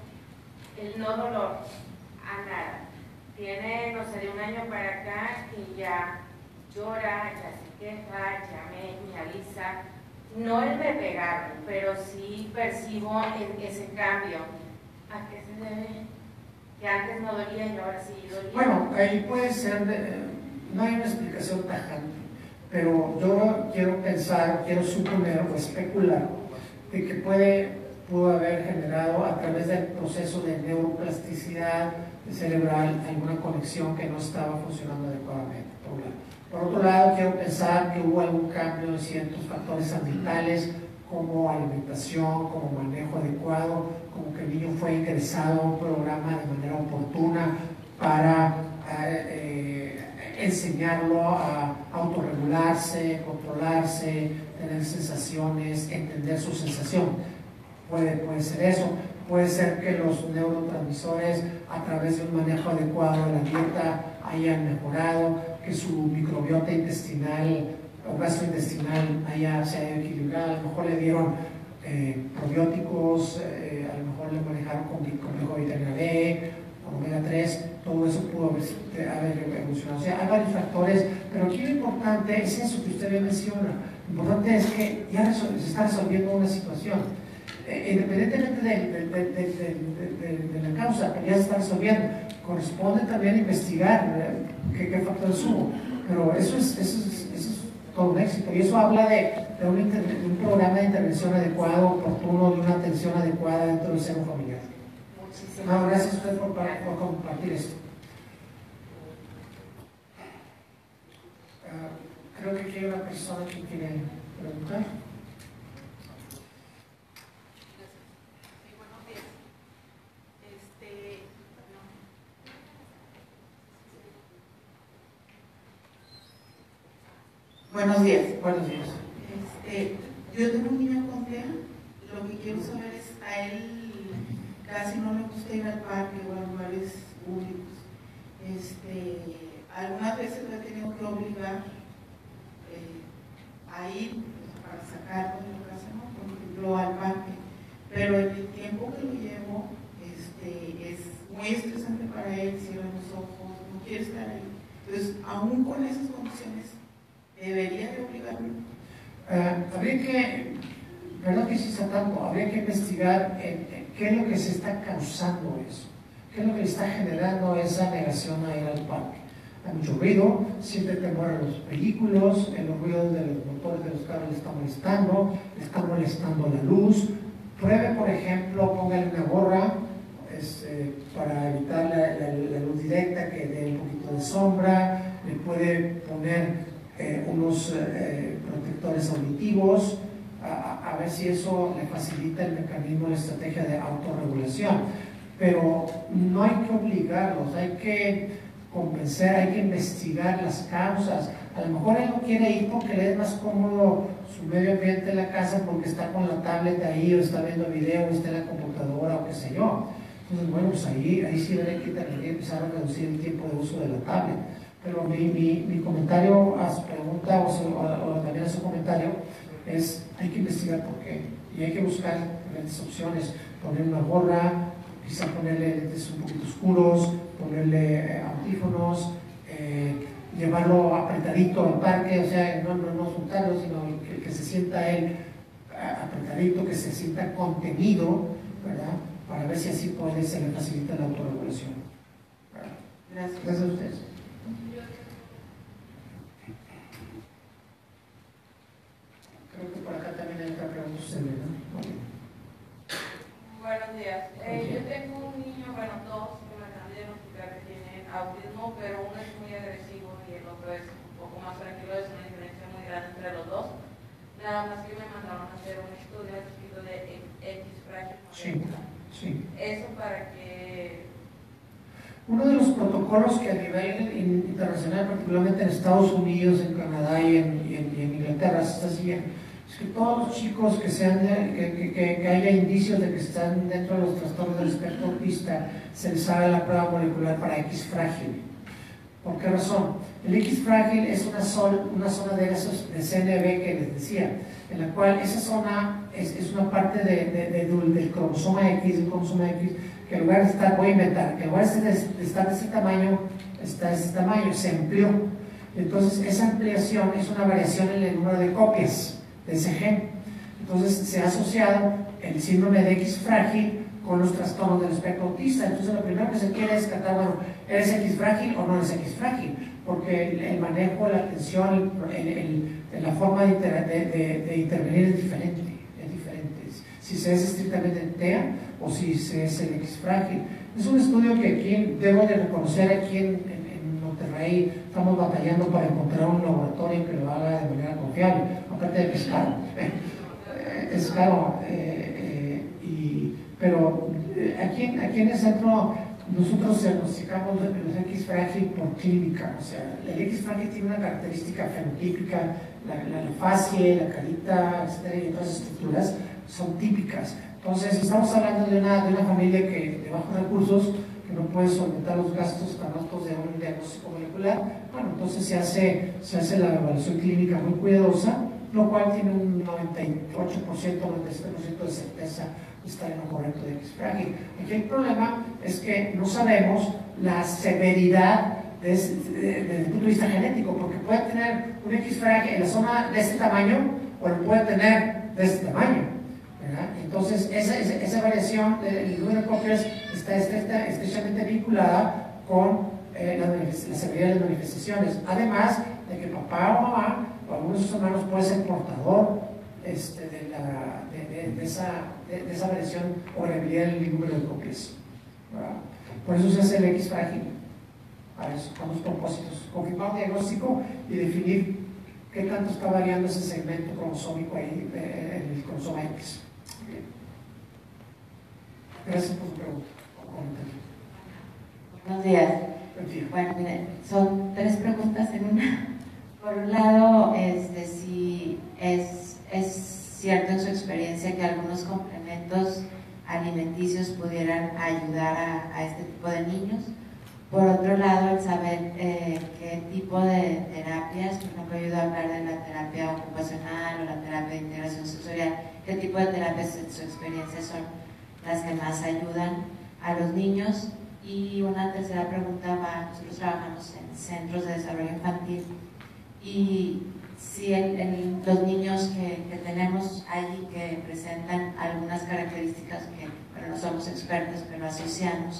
el no dolor a nada. Tiene, no sé, de un año para acá y ya llora, ya se queja, ya me, me avisa. No el de pegarme, pero sí percibo en ese cambio. ¿A qué se debe? Que antes no dolía y ahora sí dolía. Bueno, ahí puede ser, de, no hay una explicación tajante, pero yo quiero pensar, quiero suponer o especular de que puede, pudo haber generado a través del proceso de neuroplasticidad cerebral alguna conexión que no estaba funcionando adecuadamente, por un lado. Por otro lado, quiero pensar que hubo algún cambio en ciertos factores ambientales, como alimentación, como manejo adecuado, como que el niño fue ingresado a un programa de manera oportuna para eh, enseñarlo a autorregularse, controlarse, tener sensaciones, entender su sensación. Puede, puede ser eso. Puede ser que los neurotransmisores a través de un manejo adecuado de la dieta hayan mejorado, que su microbiota intestinal o gastrointestinal haya, se haya equilibrado. A lo mejor le dieron eh, probióticos, eh, a lo mejor le manejaron con complejo de vitamina B, con omega tres, todo eso pudo haber, haber evolucionado. O sea, hay varios factores, pero aquí lo importante es eso que usted bien menciona. Lo importante es que ya se está resolviendo una situación. Eh, independientemente de, de, de, de, de, de, de la causa, pero ya se está resolviendo, corresponde también investigar eh, qué, qué factores hubo. Pero eso es, eso, es, eso es todo un éxito, y eso habla de, de, un, de un programa de intervención adecuado, oportuno, de una atención adecuada dentro del seno familiar. Muchísimas No, gracias a usted por, por compartir esto. Uh, creo que aquí hay una persona que quiere preguntar. Buenos días. Buenos días. Este, yo tengo un niño con TEA. Lo que quiero saber es, a él casi no le gusta ir al parque o a lugares públicos. Este, algunas veces lo he tenido que obligar eh, a ir para sacarlo de la casa, ¿no? Por ejemplo, al parque. Pero el tiempo que lo llevo este, es muy estresante para él, cierra los ojos, no quiere estar ahí. Entonces, aún con esas condiciones, ¿debería de obligarme? Eh, habría que, perdón que insista tanto, habría que investigar en, en qué es lo que se está causando eso, qué es lo que le está generando esa negación a ir al parque. Hay mucho ruido, siente temor a los vehículos, el ruido de los motores de los carros le está molestando, le está molestando la luz. Pruebe, por ejemplo, póngale una gorra es, eh, para evitar la, la, la luz directa, que dé un poquito de sombra. Le puede poner eh, unos eh, protectores auditivos, a, a ver si eso le facilita el mecanismo, la estrategia de autorregulación. Pero no hay que obligarlos, hay que convencer, hay que investigar las causas. A lo mejor él no quiere ir porque le es más cómodo su medio ambiente en la casa, porque está con la tablet ahí, o está viendo video, o está en la computadora, o qué sé yo. Entonces, bueno, pues ahí, ahí sí hay que, hay que empezar a reducir el tiempo de uso de la tablet. Pero mi, mi, mi comentario a su pregunta, o, su, o, o también a su comentario, es hay que investigar por qué. Y hay que buscar diferentes opciones. Poner una gorra, quizá ponerle lentes un poquito oscuros, ponerle audífonos, eh, llevarlo apretadito al parque, o sea, no, no, no soltarlo, sino que, que se sienta él apretadito, que se sienta contenido, ¿verdad? Para ver si así puede, se le facilita la autorregulación. Gracias. Gracias a ustedes. Creo que por acá también hay otra pregunta, ¿no? Buenos días. Eh, yo tengo un niño, bueno, todos que me acaban de diagnosticar que tienen autismo, pero uno es muy agresivo y el otro es un poco más tranquilo. Es una diferencia muy grande entre los dos. Nada más que me mandaron a hacer un estudio al respecto de X frágil. Sí, sí. Eso para que... Uno de los protocolos que a nivel internacional, particularmente en Estados Unidos, en Canadá y en, y en, y en Inglaterra, se está siguiendo, es que todos los chicos que, sean de, que, que, que haya indicios de que están dentro de los trastornos del espectro autista, se les haga la prueba molecular para X frágil. ¿Por qué razón? El X frágil es una, sol, una zona de esos de C N V que les decía, en la cual esa zona es, es una parte de, de, de, del cromosoma X, del cromosoma X, que en lugar de estar, voy a inventar, que en lugar de estar de ese tamaño, está de ese tamaño, se amplió. Entonces, esa ampliación es una variación en el número de copias de ese gen. Entonces, se ha asociado el síndrome de X frágil con los trastornos del espectro autista. Entonces, lo primero que se quiere es descartar, bueno, ¿eres X frágil o no eres X frágil? Porque el, el manejo, la atención, el, el, el, la forma de, inter, de, de, de intervenir es diferente, es diferente. Si se es estrictamente T E A o si se es el X frágil. Es un estudio que aquí, debo de reconocer, aquí en, en, en Monterrey estamos batallando para encontrar un laboratorio que lo haga de manera confiable, aparte de que es caro. Es caro, eh, eh, y, pero aquí, aquí en el centro nosotros diagnosticamos los X frágil por clínica, o sea, el X frágil tiene una característica fenotípica, la, la, la facie, la carita, etcétera, y otras estructuras son típicas. Entonces, estamos hablando de una, de una familia que de bajos recursos, que no puede solventar los gastos tan altos de un diagnóstico molecular. Bueno, entonces se hace, se hace la evaluación clínica muy cuidadosa, lo cual tiene un noventa y ocho por ciento, noventa y siete por ciento de certeza de estar en lo correcto de X frágil. Aquí el problema es que no sabemos la severidad desde, desde, desde el punto de vista genético, porque puede tener un X frágil en la zona de este tamaño o lo puede tener de este tamaño. ¿Verdad? Entonces, esa, esa, esa variación del número de copias está estrechamente vinculada con eh, la, la severidad de las manifestaciones. Además de que papá o mamá o algunos de sus hermanos puede ser portador este, de, la, de, de, de, esa, de, de esa variación o variabilidad del número de copias. ¿Verdad? Por eso se hace el X frágil. Para eso, con los propósitos. Confirmar un diagnóstico y definir qué tanto está variando ese segmento cromosómico ahí eh, en el cromosoma X. Bien. Gracias por su pregunta. Buenos días. Buen día. Bueno, miren, son tres preguntas en una. Por un lado, este, si es, es cierto en su experiencia que algunos complementos alimenticios pudieran ayudar a, a este tipo de niños. Por otro lado, el saber eh, qué tipo de terapias, por ejemplo, ayuda a hablar de la terapia ocupacional o la terapia de integración sensorial, qué tipo de terapias en su experiencia son las que más ayudan a los niños. Y una tercera pregunta va, nosotros trabajamos en centros de desarrollo infantil y si el, el, los niños que, que tenemos allí que presentan algunas características que, bueno, no somos expertos, pero asociamos.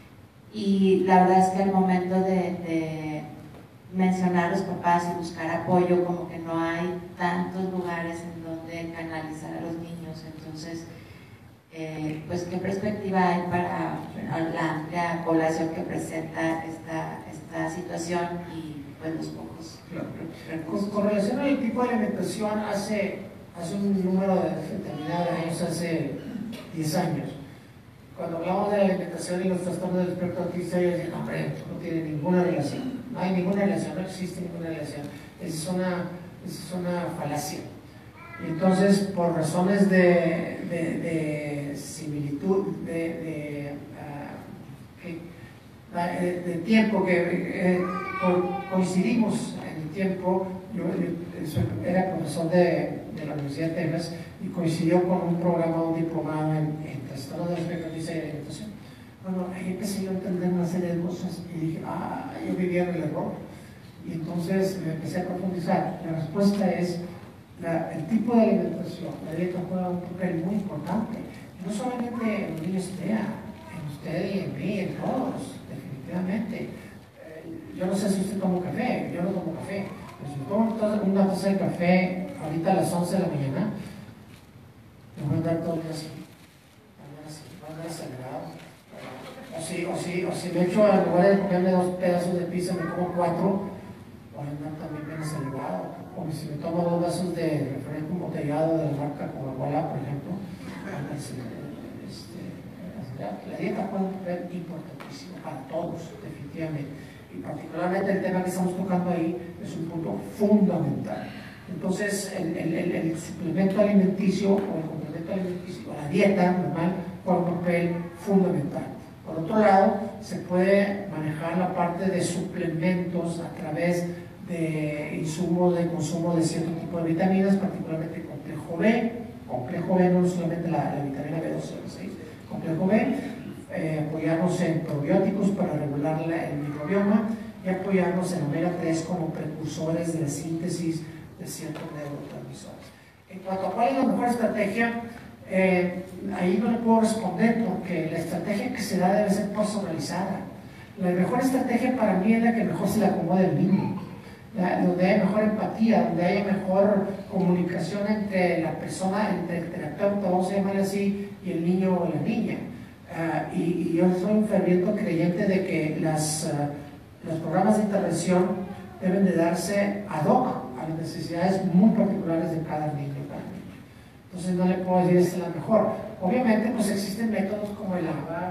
Y la verdad es que al momento de, de mencionar a los papás y buscar apoyo, como que no hay tantos lugares en donde canalizar a los niños. Entonces, eh, pues, ¿qué perspectiva hay para bueno, la amplia población que presenta esta, esta situación y pues los pocos Claro. recursos? Con, con relación al tipo de alimentación, hace, hace un número de determinado de años, hace diez años, cuando hablamos de la alimentación y los trastornos del espectro autista, ellos dicen, hombre, no tiene ninguna relación, no hay ninguna relación, no existe ninguna relación, esa es una, esa es una falacia. Y entonces, por razones de, de, de similitud, de, de, uh, que, de, de tiempo, que eh, coincidimos en el tiempo, yo, yo era profesor de, de la Universidad de Texas y coincidió con un programa, un diplomado en, en trastornos del espectro autista y alimentación. Bueno, ahí empecé yo a entender una serie de cosas y dije, ah, yo vivía en el error. Y entonces me empecé a profundizar. La respuesta es, la, el tipo de alimentación, la dieta juega un papel muy importante. No solamente en los niños T E A, en usted y en mí, en todos, definitivamente. Eh, yo no sé si usted toma café, yo no tomo café. Pero si tomo una taza de café ahorita a las once de la mañana, me voy a andar todo el día así. Voy a andar acelerado. O si, o, si, o si me echo, en lugar de comerme dos pedazos de pizza, me como cuatro, voy a andar también bien acelerado. O si me tomo dos vasos de refresco embotellado de la marca Coca-Cola, por ejemplo, este, la dieta juega un papel importantísimo para todos, definitivamente. Y particularmente el tema que estamos tocando ahí es un punto fundamental. Entonces, el, el, el, el suplemento alimenticio o el complemento alimenticio o la dieta normal juega un papel fundamental. Por otro lado, se puede manejar la parte de suplementos a través de insumos de consumo de cierto tipo de vitaminas, particularmente complejo B, complejo B no solamente la, la vitamina B doce o B seis, complejo B, eh, apoyarnos en probióticos para regular la, el microbioma y apoyarnos en omega tres como precursores de la síntesis de ciertos neurotransmisores. En cuanto a cuál es la mejor estrategia, Eh, ahí no le puedo responder porque la estrategia que se da debe ser personalizada. La mejor estrategia para mí es la que mejor se le acomode al niño, la, donde haya mejor empatía, donde haya mejor comunicación entre la persona, entre el terapeuta, vamos a llamarle así, y el niño o la niña. Uh, y, y yo soy un ferviente creyente de que las, uh, los programas de intervención deben de darse ad hoc a las necesidades muy particulares de cada niño. Entonces no le puedo decir esta es la mejor. Obviamente pues existen métodos como el A B A,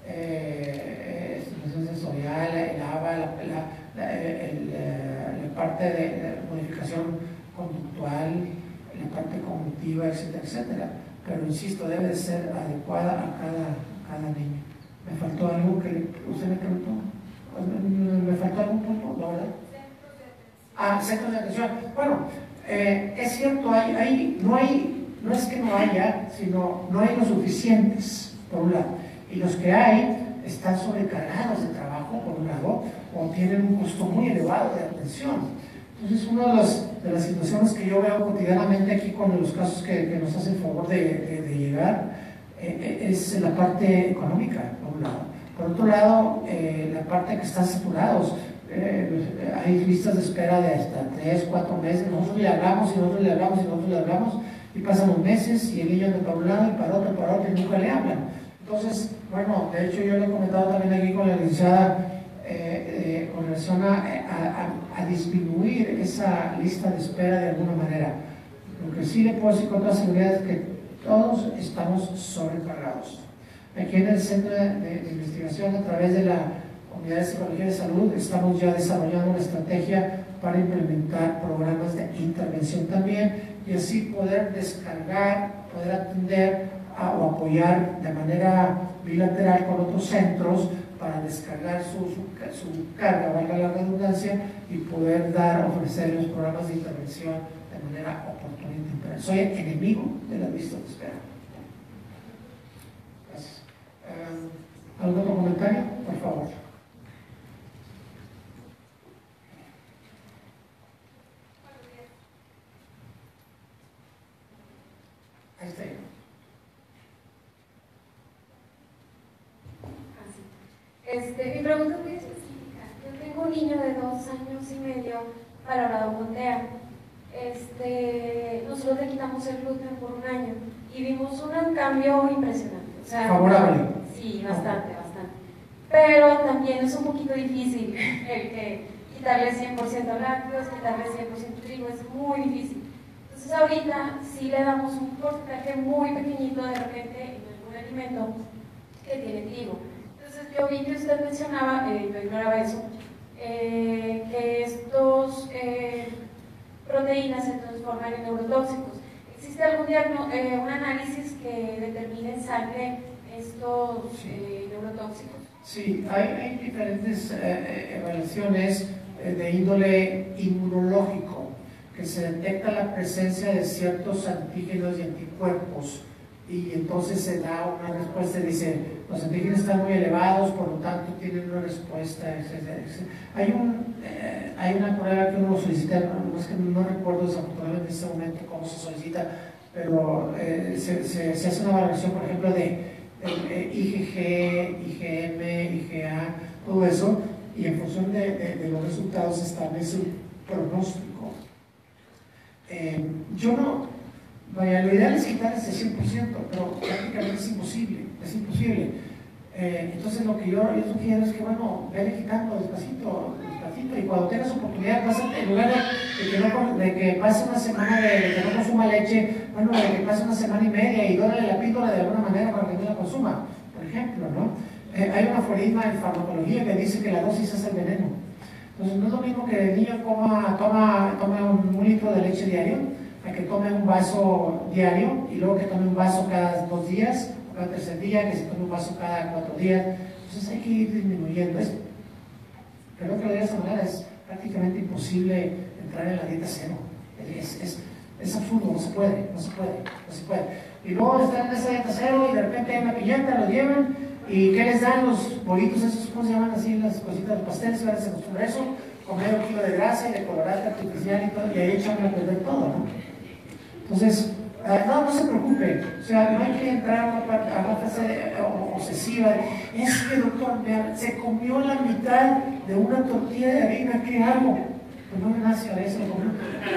eh, estimulación sensorial, el A B A, la, la, la, el, la parte de, de modificación conductual, la parte cognitiva, etcétera, etcétera. Pero insisto, debe de ser adecuada a cada, cada niño. ¿Me faltó algo que le, usted me preguntó? ¿Me faltó algún punto? ¿La verdad? Ah, centros de atención. Bueno, eh, es cierto, hay, hay, no hay No es que no haya, sino no hay los suficientes, por un lado. Y los que hay están sobrecargados de trabajo, por un lado, o tienen un costo muy elevado de atención. Entonces, una de, los, de las situaciones que yo veo cotidianamente aquí con los casos que, que nos hacen favor de, de, de llegar eh, es la parte económica, por un lado. Por otro lado, eh, la parte que están saturados. Eh, hay listas de espera de hasta tres, cuatro meses. Nosotros le hablamos y nosotros le hablamos y nosotros le hablamos. Y pasan los meses y el niño anda para un lado y para otro, para otro y nunca le hablan. Entonces, bueno, de hecho yo le he comentado también aquí con la licenciada eh, eh, con relación a, a, a disminuir esa lista de espera de alguna manera. Lo que sí le puedo decir con toda seguridad es que todos estamos sobrecargados. Aquí en el Centro de, de, de Investigación, a través de la Unidad de Psicología de Salud, estamos ya desarrollando una estrategia para implementar programas de intervención también y así poder descargar, poder atender a, o apoyar de manera bilateral con otros centros para descargar su, su, su carga, valga la redundancia, y poder dar, ofrecer los programas de intervención de manera oportuna y temprana. Soy enemigo de las listas de espera. Gracias. Uh, ¿Algún otro comentario? Por favor. Este, mi pregunta es muy específica. Yo tengo un niño de dos años y medio valorado con T E A. Este, nosotros le quitamos el gluten por un año y vimos un cambio impresionante. O sea, favorable. Sí, bastante, bastante. Pero también es un poquito difícil el que quitarle cien por ciento lácteos, quitarle cien por ciento trigo, es muy difícil. Entonces ahorita sí le damos un porcentaje muy pequeñito de repente en algún alimento que tiene trigo. Entonces yo vi que usted mencionaba, eh, yo ignoraba eso, eh, que estos eh, proteínas se transforman en neurotóxicos. ¿Existe algún diagno eh, un análisis que determine en sangre estos eh, neurotóxicos? Sí, hay, hay diferentes eh, evaluaciones eh, de índole inmunológico, que se detecta la presencia de ciertos antígenos y anticuerpos, y entonces se da una respuesta y dice, los antígenos están muy elevados, por lo tanto tienen una respuesta, etcétera, etcétera. Hay, un, eh, hay una prueba que uno solicita, no, es que no recuerdo desafortunadamente en este momento cómo se solicita, pero eh, se, se, se hace una valoración, por ejemplo, de eh, I G G, I G M, I G A, todo eso, y en función de, de, de los resultados se establece un pronóstico. Eh, yo no, vaya, lo ideal es quitar ese cien por ciento, pero prácticamente es imposible, es imposible. Eh, entonces lo que yo, yo sugiero es que, bueno, vele quitando despacito, despacito, y cuando tengas oportunidad, vas a, en lugar de, de, que no, de que pase una semana de, de que no consuma leche, bueno, de que pase una semana y media y dóle la píldora de alguna manera para que no la consuma, por ejemplo, ¿no? Eh, hay un aforisma en farmacología que dice que la dosis es el veneno. Entonces no es lo mismo que el niño coma, toma, tome un, un litro de leche diario, a que tome un vaso diario y luego que tome un vaso cada dos días, o cada tercer día, que se tome un vaso cada cuatro días. Entonces hay que ir disminuyendo esto. Creo que de esa manera es prácticamente imposible entrar en la dieta cero. Es, es, es absurdo, no se puede, no se puede, no se puede. Y luego están en esa dieta cero y de repente hay una piñata, lo llevan, y ¿qué les dan los bolitos esos? ¿Cómo se llaman así las cositas de pastel? Se les acostumbra eso, con medio kilo de grasa y de colorante artificial y todo, y ahí echan a perder todo, ¿no? Entonces, no, no se preocupe, o sea, no hay que entrar a una, parte, a una fase obsesiva de, es que doctor, vea, se comió la mitad de una tortilla de harina, ¿qué hago? Pues no me nace, a veces lo comió.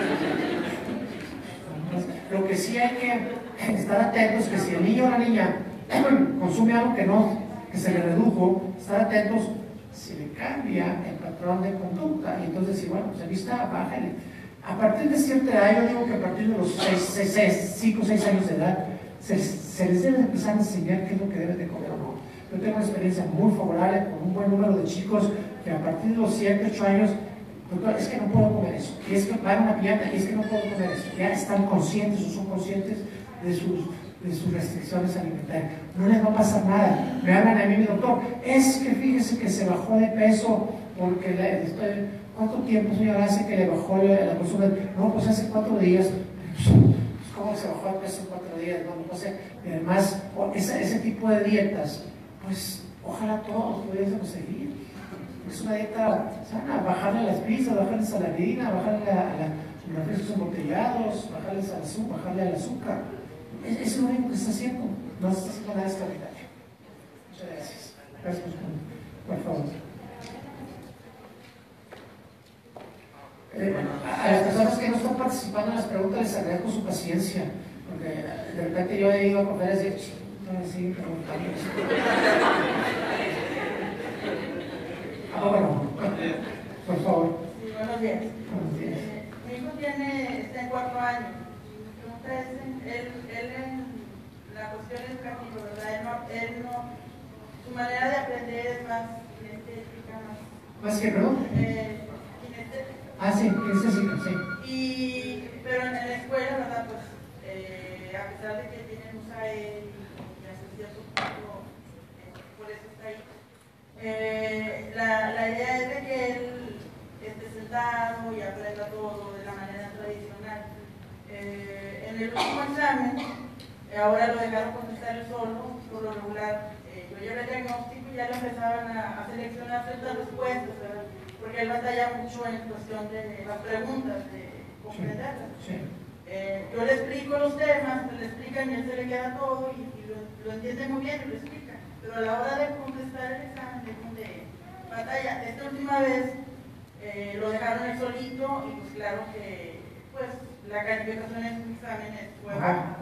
Lo que sí hay que estar atentos, que si el niño o la niña consume algo que no, que se le redujo, estar atentos si le cambia el patrón de conducta, y entonces si, bueno, pues aquí está, bájale. A partir de cierta edad, yo digo que a partir de los cinco o seis años de edad, se, se les debe empezar a enseñar qué es lo que deben de comer o no. Yo tengo una experiencia muy favorable con un buen número de chicos que a partir de los siete, ocho años, doctor, es que no puedo comer eso, y es que van a una piñata, y es que no puedo comer eso. Ya están conscientes o son conscientes de sus, de sus restricciones alimentarias. No les va a pasar nada. Me hablan a mí, mi doctor, es que fíjese que se bajó de peso porque le estoy... ¿Cuánto tiempo, señor, hace que le bajó la, la persona? No, pues hace cuatro días. Pues, ¿cómo se bajó el peso en cuatro días? No, no sé. Y además, ese, ese tipo de dietas, pues ojalá todos pudiésemos seguir. Es una dieta sana, bajarle a las pizzas, bajarles a la harina, bajarle a, a, a los refrescos embotellados, bajarles al azúcar, bajarle al azúcar. Es, es lo único que se está haciendo. No se está haciendo nada extraordinario. Muchas gracias. Gracias, por favor. Eh, a las personas que no están participando en las preguntas les agradezco su paciencia, porque de repente yo he ido a conferencias y no me siguen preguntando. Ah, bueno, por favor. Sí, buenos días. Buenos días. Eh, mi hijo tiene, está en cuatro años. Mi pregunta es, él, él en la cuestión educativa, ¿verdad? Él no, él no, su manera de aprender es más kinestésica, más... ¿Más que perdón? Eh, kinestésica. Ah, sí, kinestésica, sí. Y, pero en la escuela, ¿verdad? Pues, eh, a pesar de que tienen U S A E y hasta cierto punto, eh, por eso está ahí. Eh, la, la idea es de que él esté sentado y aprenda todo de la manera tradicional. Eh, en el último examen, eh, ahora lo dejaron contestar él solo, por lo regular. Eh, yo llevé el diagnóstico y ya lo empezaban a, a seleccionar ciertas respuestas, ¿verdad? Porque él batalla mucho en cuestión de las preguntas, de comprenderlas. Sí, sí. Eh, yo le explico los temas, me lo explican y él se le queda todo y, y lo, lo entiende muy bien y lo explica. pero a la hora de contestar el examen de, de batalla, esta última vez eh, lo dejaron él solito y pues claro que pues la calificación en sus exámenes fue baja.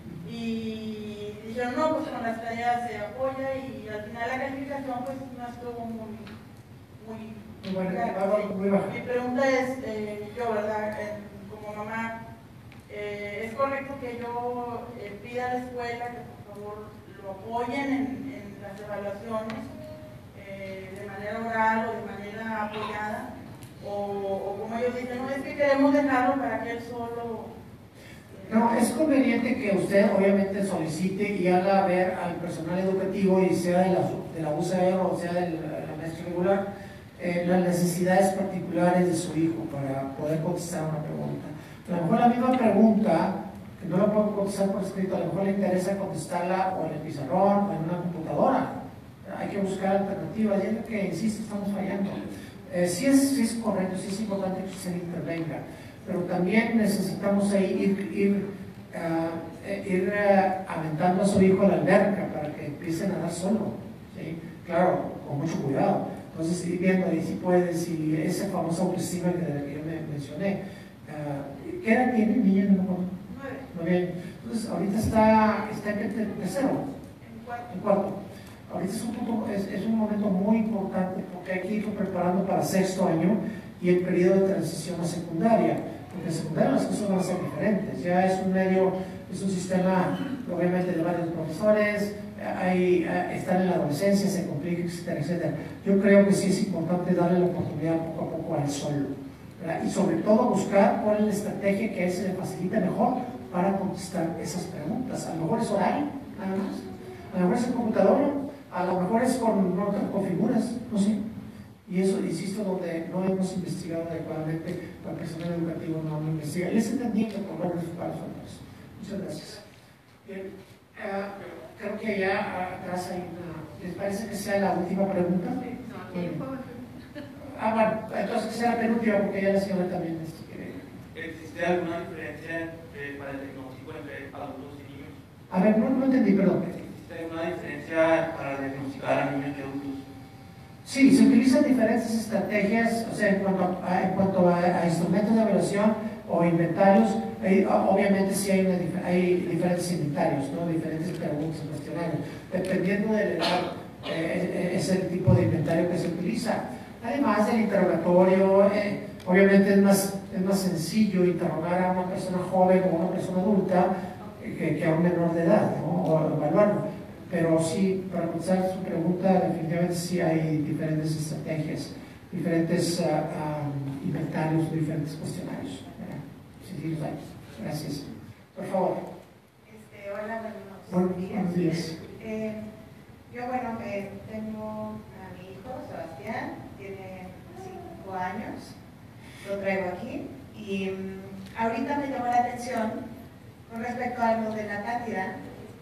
Y dijeron, no, pues con las tareas se apoya y al final la calificación pues no estuvo muy, muy, Muy buena, grave. muy baja. Mi pregunta es, eh, yo, ¿verdad? Eh, como mamá, eh, ¿es correcto que yo eh, pida a la escuela que por favor lo apoyen en, en las evaluaciones eh, de manera oral o de manera apoyada? O, o como ellos dicen, no, es que queremos dejarlo para que él solo... Eh, No, es conveniente que usted obviamente solicite y haga ver al personal educativo, y sea de la, de la U C R o sea de la, la maestra regular, eh, las necesidades particulares de su hijo para poder contestar una pregunta. A lo mejor la misma pregunta, que no la puedo contestar por escrito, a lo mejor le interesa contestarla o en el pizarrón o en una computadora. Hay que buscar alternativas, y es lo que, insisto, estamos fallando. Eh, sí, es, sí es correcto, sí es importante que usted intervenga, pero también necesitamos ahí ir, ir, uh, ir uh, aventando a su hijo a la alberca para que empiece a nadar solo, ¿sí? Claro, con mucho cuidado. Entonces, ir viendo y si puede, si esa famosa autoestima que, de la que yo me mencioné. Uh, ¿Qué edad tiene el niño? No, Nueve. Muy bien. Entonces, ahorita está, está en tercero, En cuarto. en cuarto. Ahorita es un, punto, es, es un momento muy importante porque hay que irlo preparando para sexto año y el periodo de transición a secundaria, porque en secundaria las cosas van a ser diferentes. Ya es un medio, es un sistema obviamente de varios profesores, hay, están en la adolescencia, se complica, etcétera, etcétera. Yo creo que sí es importante darle la oportunidad poco a poco a él solo, ¿verdad? Y sobre todo buscar cuál es la estrategia que a él se le facilita mejor para contestar esas preguntas. A lo mejor es oral, nada más, a lo mejor es en computadora, a lo mejor es con, no, con figuras, no sé. Y eso, insisto, donde no hemos investigado adecuadamente, el personal educativo no lo investiga. Y es entendible por los resultados. Muchas gracias. Bien, uh, creo que allá atrás hay una... ¿Les parece que sea la última pregunta? Sí, no, aquí bueno. Ah, bueno, entonces que sea la penúltima, porque ya la señora también este, quiere... ¿Existe alguna diferencia eh, para el diagnóstico entre adultos y niños? A ver, no, no entendí, perdón. ¿Existe alguna diferencia para diagnosticar a niños y adultos? Sí, se utilizan diferentes estrategias, o sea, en cuanto a, en cuanto a, a instrumentos de evaluación o inventarios, hay, obviamente sí hay, una, hay diferentes inventarios, ¿no? Diferentes preguntas, cuestionarios, dependiendo de la edad, eh, es el tipo de inventario que se utiliza. Además del interrogatorio, eh, obviamente es más, es más sencillo interrogar a una persona joven o a una persona adulta eh, que, que a un menor de edad, ¿no? O evaluarlo. Pero sí, para contestar su pregunta, definitivamente sí hay diferentes estrategias, diferentes uh, um, inventarios, diferentes cuestionarios. Sí, sí, los hay. Gracias. Por favor. Este, hola, buenos, Buen, días. buenos días. Eh, yo, bueno, eh, tengo a mi hijo, Sebastián, tiene cinco años, lo traigo aquí, y um, ahorita me llamó la atención con respecto a lo de la cátedra.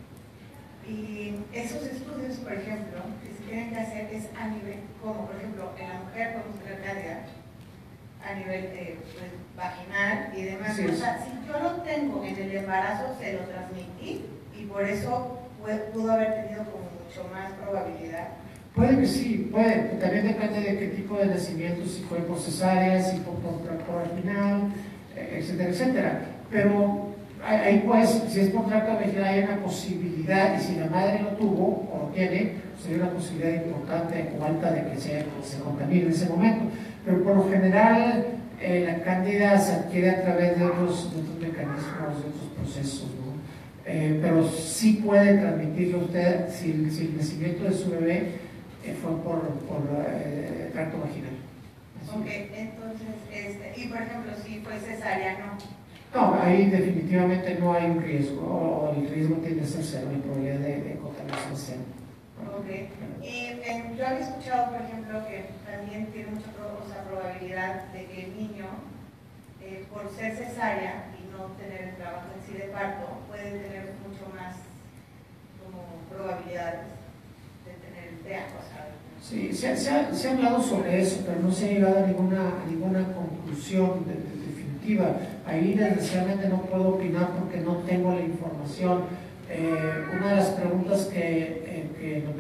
Y esos estudios, por ejemplo, que se tienen que hacer es a nivel, como por ejemplo en la mujer podemos tener cátedra a nivel eh, pues, vaginal y demás. Sí, o sea, si yo lo tengo en el embarazo, se lo transmití y por eso puede, pudo haber tenido como mucho más probabilidad. Puede que sí, puede. También depende de qué tipo de nacimiento, si fue por cesárea, si fue por, por, por vaginal, etcétera, etcétera. Pero ahí pues, si es por tracto vaginal hay una posibilidad, y si la madre lo tuvo o lo tiene, pues hay una posibilidad importante o alta de que se, se contamine en ese momento. Pero por lo general eh, la cándida se adquiere a través de otros, de otros mecanismos, de otros procesos, ¿no? Eh, pero sí puede transmitirlo usted si, si el nacimiento de su bebé eh, fue por, por eh, tracto vaginal. Así Ok, es. entonces, este, y por ejemplo, si fue cesárea, no. No, ahí definitivamente no hay un riesgo, o el riesgo tiende a ser cero, la probabilidad de, de contaminación cero. Ok, y eh, yo había escuchado, por ejemplo, que también tiene mucha pro, o sea, probabilidad de que el niño, eh, por ser cesárea y no tener el trabajo en sí de parto, puede tener mucho más como probabilidades de tener el T E A, o sea. Sí, se ha, se, ha, se ha hablado sobre eso, pero no se ha llegado a ninguna, a ninguna conclusión de, de, definitiva. Ahí desgraciadamente no puedo opinar porque no tengo la información. Eh, una de las preguntas que, eh, que en lo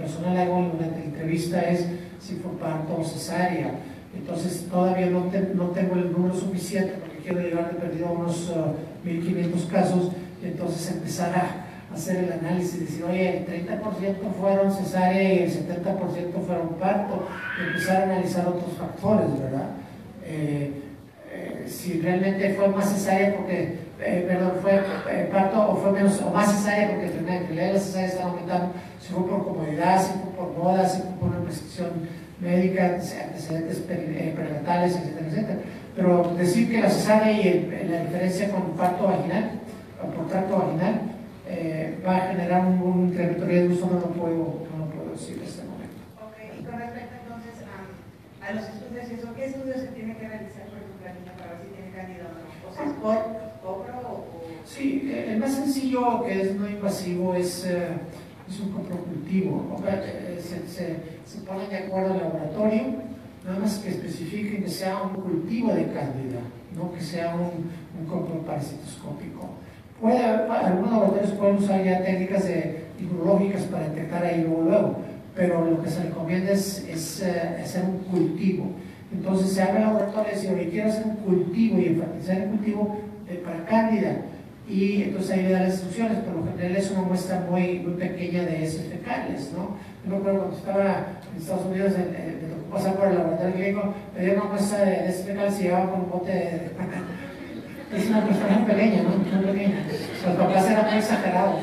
persona le hago durante la entrevista es si fue parto o cesárea. Entonces todavía no, te, no tengo el número suficiente porque quiero llegar de perdido a unos uh, mil quinientos casos, y entonces empezar a hacer el análisis, decir, oye, el treinta por ciento fueron cesárea y el setenta por ciento fueron parto, y empezar a analizar otros factores, ¿verdad? Eh, eh, si realmente fue más cesárea porque, eh, perdón, fue eh, parto o fue menos, o más cesárea porque en realidad las cesáreas están aumentando, si fue por comodidad, si fue por moda, si fue por una prescripción médica, antecedentes perinatales, etcétera, etcétera. Pero decir que la cesárea y el, la diferencia con parto vaginal, o por tracto vaginal, eh, va a generar un, un incremento de riesgo, eso no lo puedo, no lo puedo decir en este momento. Ok, y con respecto entonces a, a los estudios, ¿eso qué estudios se tiene que realizar por ejemplo la niña para ver si tiene cándido o no? O sea, ¿es por cobro o...? Sí, el más sencillo que es no invasivo es, eh, es un coprocultivo, ¿no? se, se, se ponen de acuerdo al laboratorio, nada más que especifiquen que sea un cultivo de cándida, no que sea un, un coproparasitoscópico. Puede, algunos laboratorios pueden usar ya técnicas de, inmunológicas para detectar ahí luego, luego, pero lo que se recomienda es, es uh, hacer un cultivo. Entonces se abre el laboratorio y dice, oye, quiero hacer un cultivo y enfatizar el cultivo de, para cándida, y entonces ahí le da las instrucciones, pero lo general es una muestra muy, muy pequeña de heces fecales, ¿no? Yo me acuerdo cuando estaba en Estados Unidos, me tocó pasar por el laboratorio clínico, me dieron una muestra de heces fecales y llevaba con un bote de... Es una persona muy pequeña, ¿no? Muy pequeña. Los papás eran muy exagerados.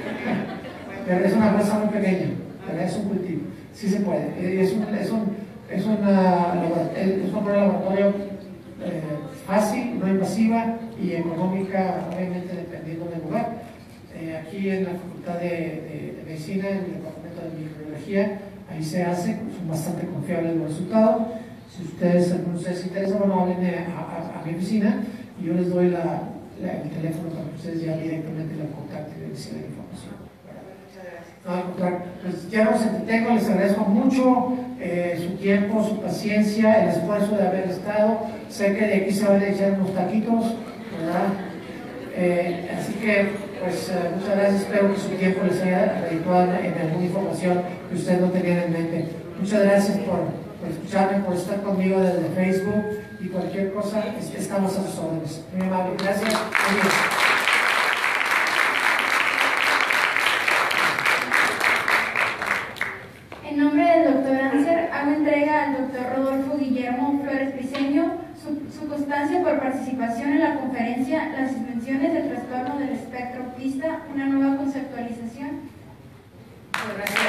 Pero es una muestra muy pequeña, pero es un cultivo. Sí se puede. Es un, es un, es una, es un laboratorio eh, fácil, no invasiva y económica, obviamente dependiendo del lugar. Eh, aquí en la Facultad de, de, de Medicina, en el Departamento de Microbiología, ahí se hace, son bastante confiables los resultados. Si ustedes, algunos de ustedes se interesan, bueno, hablen a, a, a mi oficina y yo les doy la, la, el teléfono para que ustedes ya directamente la contacten y reciban la información. No, al contrario, pues ya los entretengo, les agradezco mucho eh, su tiempo, su paciencia, el esfuerzo de haber estado. Sé que de aquí se van a echar unos taquitos, ¿verdad? Eh, así que, pues, eh, muchas gracias. Espero que su tiempo les haya redituado en alguna información que ustedes no tenían en mente. Muchas gracias por, por escucharme, por estar conmigo desde Facebook, y cualquier cosa, estamos a sus órdenes. Muy amable. Gracias. Adiós. En nombre del doctor Anser, hago entrega al doctor Rodolfo Guillermo Flores Briceño su, su constancia por participación en la conferencia Las dimensiones del trastorno del espectro autista, una nueva conceptualización. Gracias.